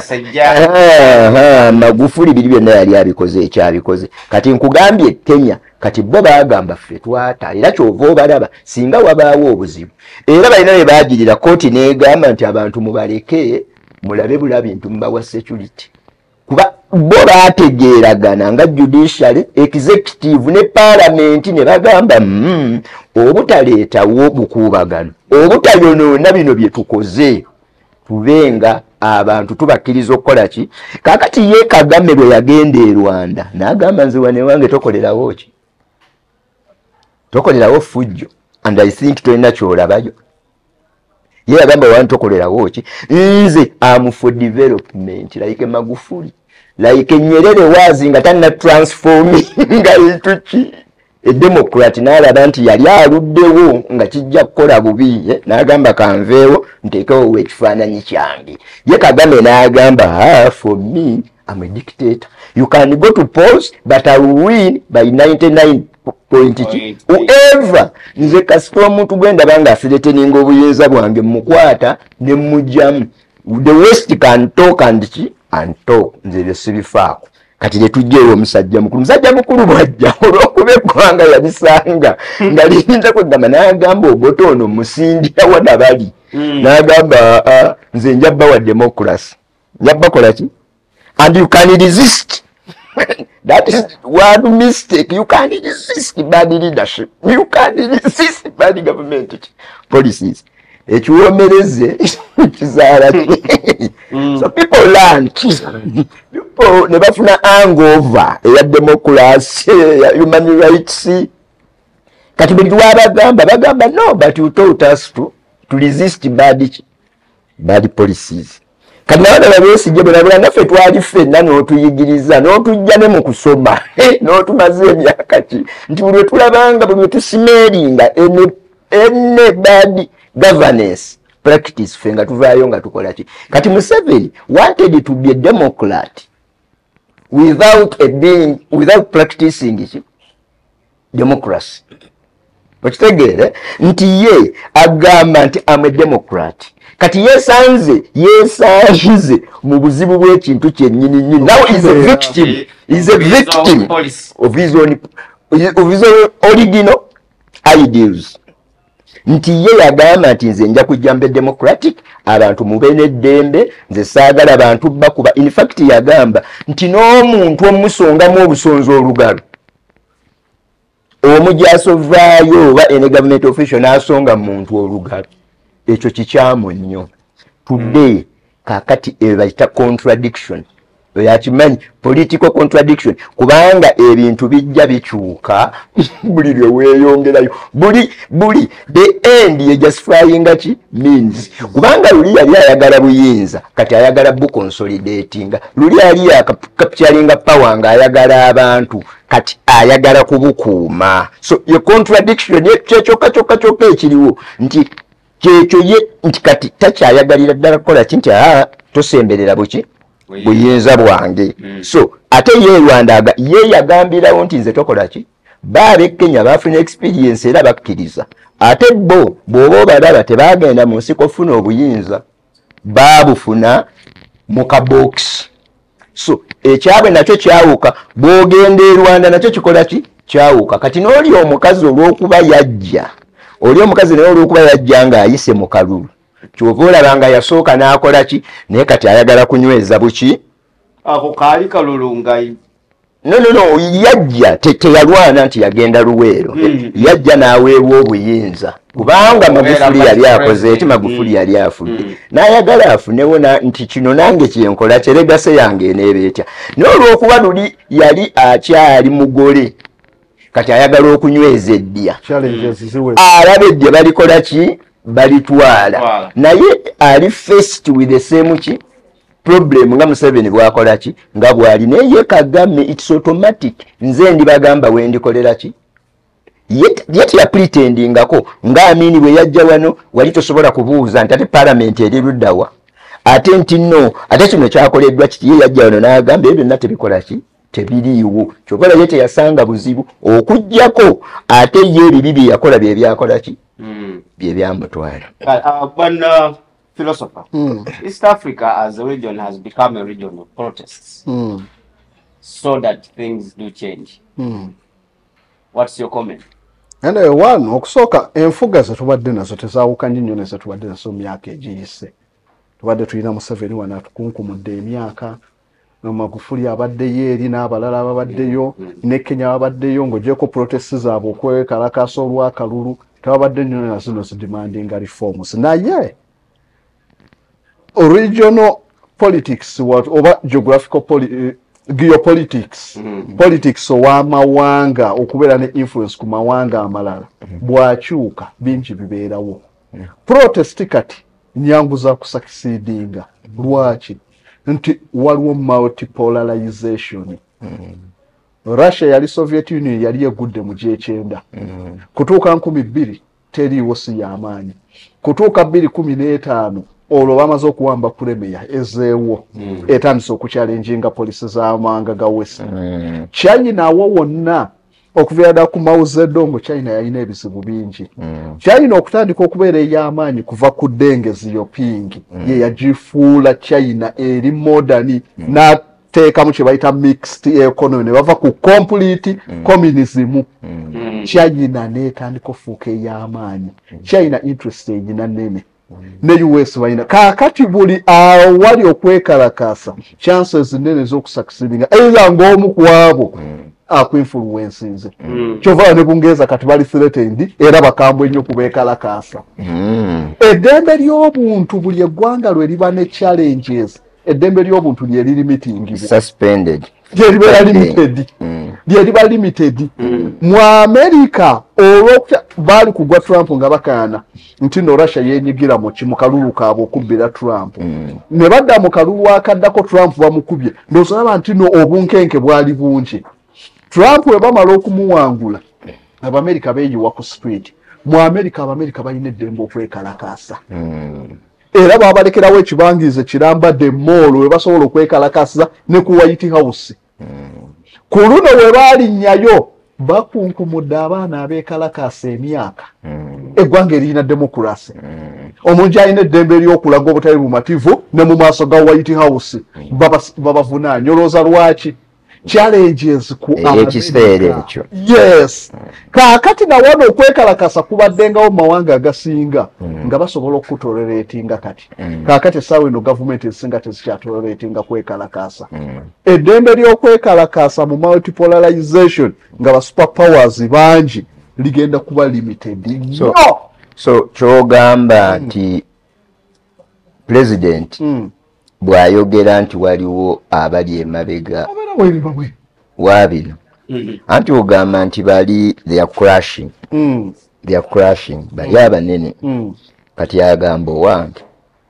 byonna Magufuli biri byonna yali abikoze ekyabikoze. Kati nkugambye Kenya kati bo bagamba ffe twata era kyova obalaba singa wabaawo obuzibu era balina bye baagirira kooti n'egamba nti abantu mubaleke mulabe bulabintu mubawa security kuba bo baategeeragana nga judiciary executive ne parliament ne bagamba mm, obutaleetawo bukuubagano obutayonoona bino bye tukoze tubenga abantu tubakkiriza okukola ki kaakati ye Kagame bwe yagenda e Rwanda n'agamba nze wane wange tokolerawo ki tokolerawo fujjo and I think tolina kyolabayo ye yagamba wange tokolerawo ki nze am for development like Magufuli like Nyerere wazi nga tanna transforming nga ituki e democrat n'alaba nti yali aluddewo nga kijja kukola bubi eh? N'agamba kanveewo nteekewo ekifaananyi kyange ye Kagame n'agamba ah, for me I'm a dictator you can go to polls but I will win by ninety-nine point whoever nze kasita omuntu gwenda banga asireteninga obuyinza bwange mukwata ne mujjamu the west can talk and ki and talk nze byo sibifaako kati ne tujjeewo omusajja mukulu musajja mukulu bwajja olw'okuba eggwanga yabisanga nga liyinza kwegamba n'agamba oboto ono musindira wada bali n'agamba nze njabba wa democracy njabba kola ki and you can resist that is one mistake you can resist bad leadership you can resist bad government policies ekiwomereze kizaala so people learn people ne bafuna hangover eya democracy ya human rights kati buli wabagamba bagamba no but you taught us to to resist bad bad policies kati nawana babesije bulabula naffe twali ffenna n'otuyigiriza n'otujja ne mu kusoma n'otumaze emyaka ki nti buli tulabanga buli tusimeeringa ene ene bad governance practice fenga tuvaayo nga tukola ki kati Museveni wanted to be a democrat without a being without practicing it democracy okitegeere nti ye agamba nti am a democrat kati yesanze yesanze mu buzibu bw'ekintu kyennyini nnyini now is a victim is a victim of his own of his own original ideals nti ye yagamba nti nze nja kujja mbe democratic abantu mube n'eddembe nze saagala abantu bakuba in fact yagamba nti n'omuntu omusongamu obusonzi olugalo omujjaso vaayo oba ene government official n'asonga muntu olugalo ekyo kikyamu nnyo today kakati ebayita contradiction yakimanyi political contradiction kubanga ebintu bijja bikyuka buli lwe weeyongerayo buli buli the end ye justifying ki means kubanga luli yali ayagala buyinza kati ayagala bukonsolidating luli yali yakapturing power nga ayagala abantu kati ayagala kubukuuma so ye contradiction ye kyokka kyokka kyokka ekiriwo nti kyekyo ye nti kati takyayagalira ddala kukola ki nti aa tosemberera buki buyinza bwange mm. So ate ye Rwanda ye yagambirawo nti nze tokola ki baabe Kenya bafuna experience era bakkiriza ate bo bw'oba obalaba tebagenda mu nsi kufuna obuyinza baabufuna mu kabox so ekyabwe nakyo kyawuka bw'ogenda e Rwanda nakyo kikola ki kyawuka kati n'oli omukazi olw'okuba yajja oli omukazi naye olw'okuba yajja ng'ayise mu kalulu kyova olabanga yasooka n'akola ki naye kati ayagala kunyweza buki ako kaali kalulungayi no no no yajja teyalwana nti yagenda Luweero mm. Yajja n'aweebwa obuyinza kubanga Magufuli yali akoze eti Magufuli yali afudde mm. N'ayagala afunewo nti kino nange kyenkola kyelegase yange eneebeetya n'olw'okuba luli yali akyali mugole kati ayagala okunyweza eddya alaba eddya balikola ki balitwala wow. Naye ali faced with the same ki problem nga Museveni bwakola ki nga bwali naye Kagame it's automatic nze ndi bagamba wendikolera ki yet yet ya pretendingako nga amini bwe yajja wano wali tosobola kubuuza nti ate parliament eri luddawa ate nti no ate kino kyakoleddwa kiti ye yajja wano n'agamba ebyo byonna tebikola ki tebiriiwo kyokola ye teyasanga buzibu okujjako ate ye ebibi bye yakola bye byakola ki mm. bye byamutwala uh, when uh, philosopher mm. East Africa as a region has become a region of protests mm. so that things do change mm. What's your comment? Anyway, one okusooka enfuga ze tubadde nazo tezaawukanye nnyo ne ze tubadde nazo mu myaka egiyise. Tubadde tulina Museveni wano atukunkumudde emyaka, Magufuli abaddeyo eri n'abalala ababaddeyo, ne Kenya abaddeyo ng'ogyeko protesti zaabwe okwekalakaasa olw'akalulu, tebabadde nnyo na zino zidemandinga reforms. Naye regional politics oba geographical poli geopolitics mm -hmm. politics ow'amawanga okubeera ne influence ku mawanga amalala mm -hmm. bwakyuka bingi bibeerawo. mm -hmm. Protest kati nyanguza kusucceedinga mm -hmm. lwaki nti waliwo multipolarization. mm -hmm. Russia yali Soviet Union yali egudde mu gy'ekyenda. mm -hmm. Kutuuka nkumi bbiri teriiwo si y'amaanyi. Kutuuka bbiri kumi n'etaano olwo bamaze okuwamba kulemeya ezeewo mm. etandise okukyalenjinga polisi z'amawanga ga West. mm. China awo wonna okuviira ddala ku Mao Zedong, China yalina ebizibu bingi. mm. China okutandika okubeera ey'amaanyi kuva ku Deng Xiaoping mm. ye yagifuula China eri modern mm. n'ateekamu kye bayita mixed economy ne bava ku complete mm. communism. mm. China n'etandika ofuuka ey'amaanyi. mm. China interest eyina nnene. Ne U S bayina kakati buli awali okwekalakasa chances nene z'okusucceedinga era ng'omu ku abo mm. akuinfluences. mm. Kyova ne Bungereza kati bali threatened era bakambwe nnyo kubeekalakasa. mm. Eddembe ly'obuntu buli eggwanga lwe liba ne challenges, eddembe ly'obuntu lye liri limiting suspended lye liba limited. mm. lye liba limited. mm. Mu America olwokya bali kugwa Trump nga bakaana nti no Russia yenyigira mu kimu kalulu kaabo okubbira Trump. mm. Ne badda mu kalulu akaddako Trump bamukubye ndosaba nti no obunkenke bwali bungi. Trump we bamala okumuwangula Abamerika beeyiwa ku street. Mu America Abamerika balina eddembe okwekalakasa. mm. Era babalekerawo ekibangize kirambadde mall we basobola okwekalakasa ne ku White House. mm. Ku luno we balinnyayo bakunkumudde abaana abeekalakasa emyaka. mm. Eggwanga erina demokrasi. mm. Omuntu alina eddembe ly'okulaga obutali bumativu ne mu maaso ga White House mm. babavunaanya. Olowooza lwaki? Challenges ku ekiseera ekyo. Yes. mm. Kaakati nawano okwekalakasa kubaddengawo mawanga agasinga mm. nga basobola okutoleratinga kati. mm. Kaakati essaawa eno gavumenti ezisinga tezikyatoleratinga kwekalakasa. mm. Eddembe ly'okwekalakasa mu multipolarization nga ba superpowers bangi ligenda kuba limited. So, no! so kyogamba nti mm. president mm. bw'ayogera nti waliwo abali emabega waabino mm-hmm. anti ogamba nti bali they are crashing. mm. they are crashing bali mm. abanene mm. kati agamba owange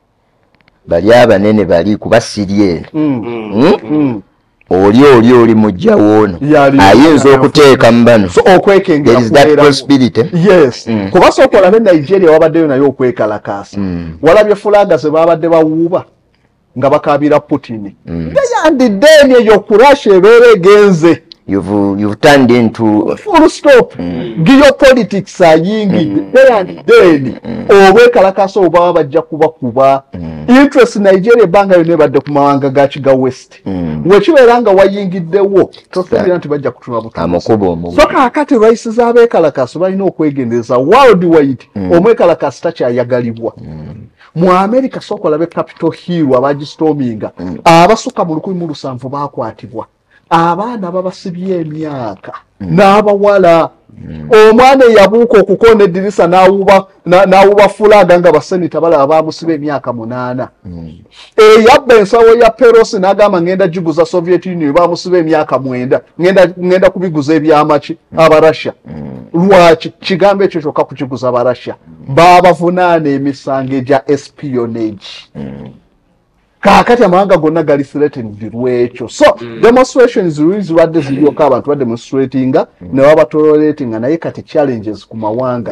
bali abanene bali kuba sirye mm. mm? mm. oli oli oli mujja woono ayinza okuteeka mu bano. So okwekengera that possibility. Yes. mm. Kuba sookola ne Nigeria wabaddeyo naye okwekalakasa. mm. Walabye fulaga ze babadde bawuuba nga bakabira Putin. mm. Yandideni eyo kurasha ebeera egenze. You've, you've turned into full stop. mm. Geopolitics ayingidde. mm. Yandideni mm. obwekalakasa oba bajja kuba kuba. mm. Interest Nigeria banga yone badde ku mawanga gachi ga West. mm. Wekibeera nga wayingiddewo tosuubira nti bajja kutula butu. Amukubo omubi. So kaakati rais z'abeekalakasa balina okwegendereza worldwide. mm. Omwekalakasa takyayagalibwa. mm. Mu America sokola be Capitol Hill abagistorminga mm. abasuka mu lukumi mu lusanvu bakwatibwa. Abaana babasibye emyaka mm. n'abawala. mm. Omwana yabuuka okukonda eddirisa n'awuba n'awuba fulaga nga basenita balaba bamusiba emyaka munaana. mm. Eyabba ensawo ya Pelosi n'agamba ngenda giguza Soviet Union bamusiba emyaka mwenda ngenda ngenda kubiguza ebyamaki mm. Abarasha. mm. Lwaki kigambo ekyo kyokka kukiguza Abarasha. mm. Baabavunaana emisango egya espionage. mm. Kaakati amawanga gonna gali threatened lwekyo. So mm. demonstrations zibadde ziryoka abantu bademonstratinga mm. ne babatoleratinga naye kati challenges ku mawanga.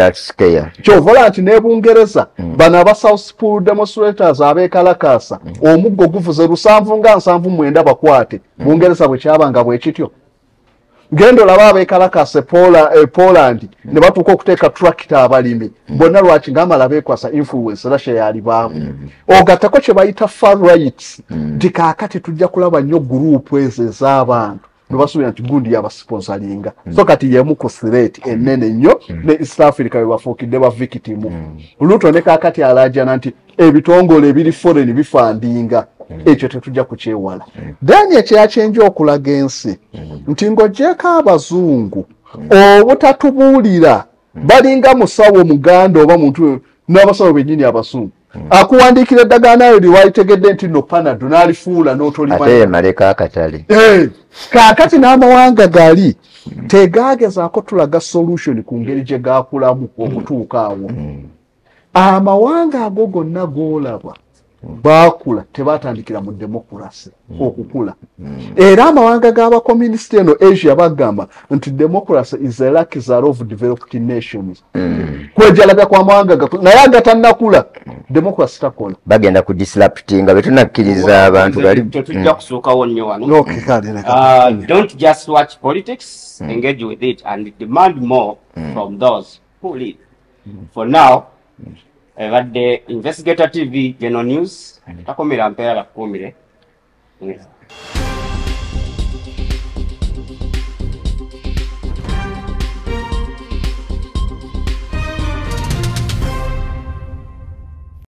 Kyovola nti ne Bungereza mm. bano aba South Pool demonstrators abeekalakasa mm. omuggo guvuze lusanvu nga nsanvu mwenda bakwate. mm. Bungereza bwe kyabanga bwe kityo. Gendo laba abeekalakasa Pola, eh, Poland mm. ne batuuka okuteeka tractor abalimi. mm. Bonna lwaki ng'amala beekwasa influence Russia yali baamu. mm. Ogattako kye bayita far right. mm. Nti kaakati tujja kulaba nnyo group ezo ez'abantu nebasuubira nti gundi yabasponsalinga so kati yemu ku threat ennene nnyo ne East Africa webafuukidde ba victim Ruto ne kaakati alajana nti ebitongole ebiri foreign bifandinga ekyo tetujja kukyewala then ekyakyenja okulaga ensi nti ng'oggyeko abazungu obutatubuulira balinga musawo muganda oba muntu n'abasawo bennyini abazungu akuwandiikira eddagala nayo liwalitegedde nti no Panado n'alifuula n'otolimanyi ate maleka akatale kaakati n'amawanga gali tegaagezaako tulaga solution ku ngeri gye gaakulamu okutuuka awo amawanga ago gonna g'olaba baakula tebatandikira mu demokrasi okukula era amawanga g'abakomunisiti eno Asia bagamba nti democracy is a lucky zar of developed nations kwejalaga kwa mawanga naye agatannakula democracy takola bagenda ku disruptinga betunakkiriza abantu bali tujja kusookawo nnyo wano don't just watch politics engage with it and demand more from those who lead for now Evadde Investigator T V General News takomera mpera kumire.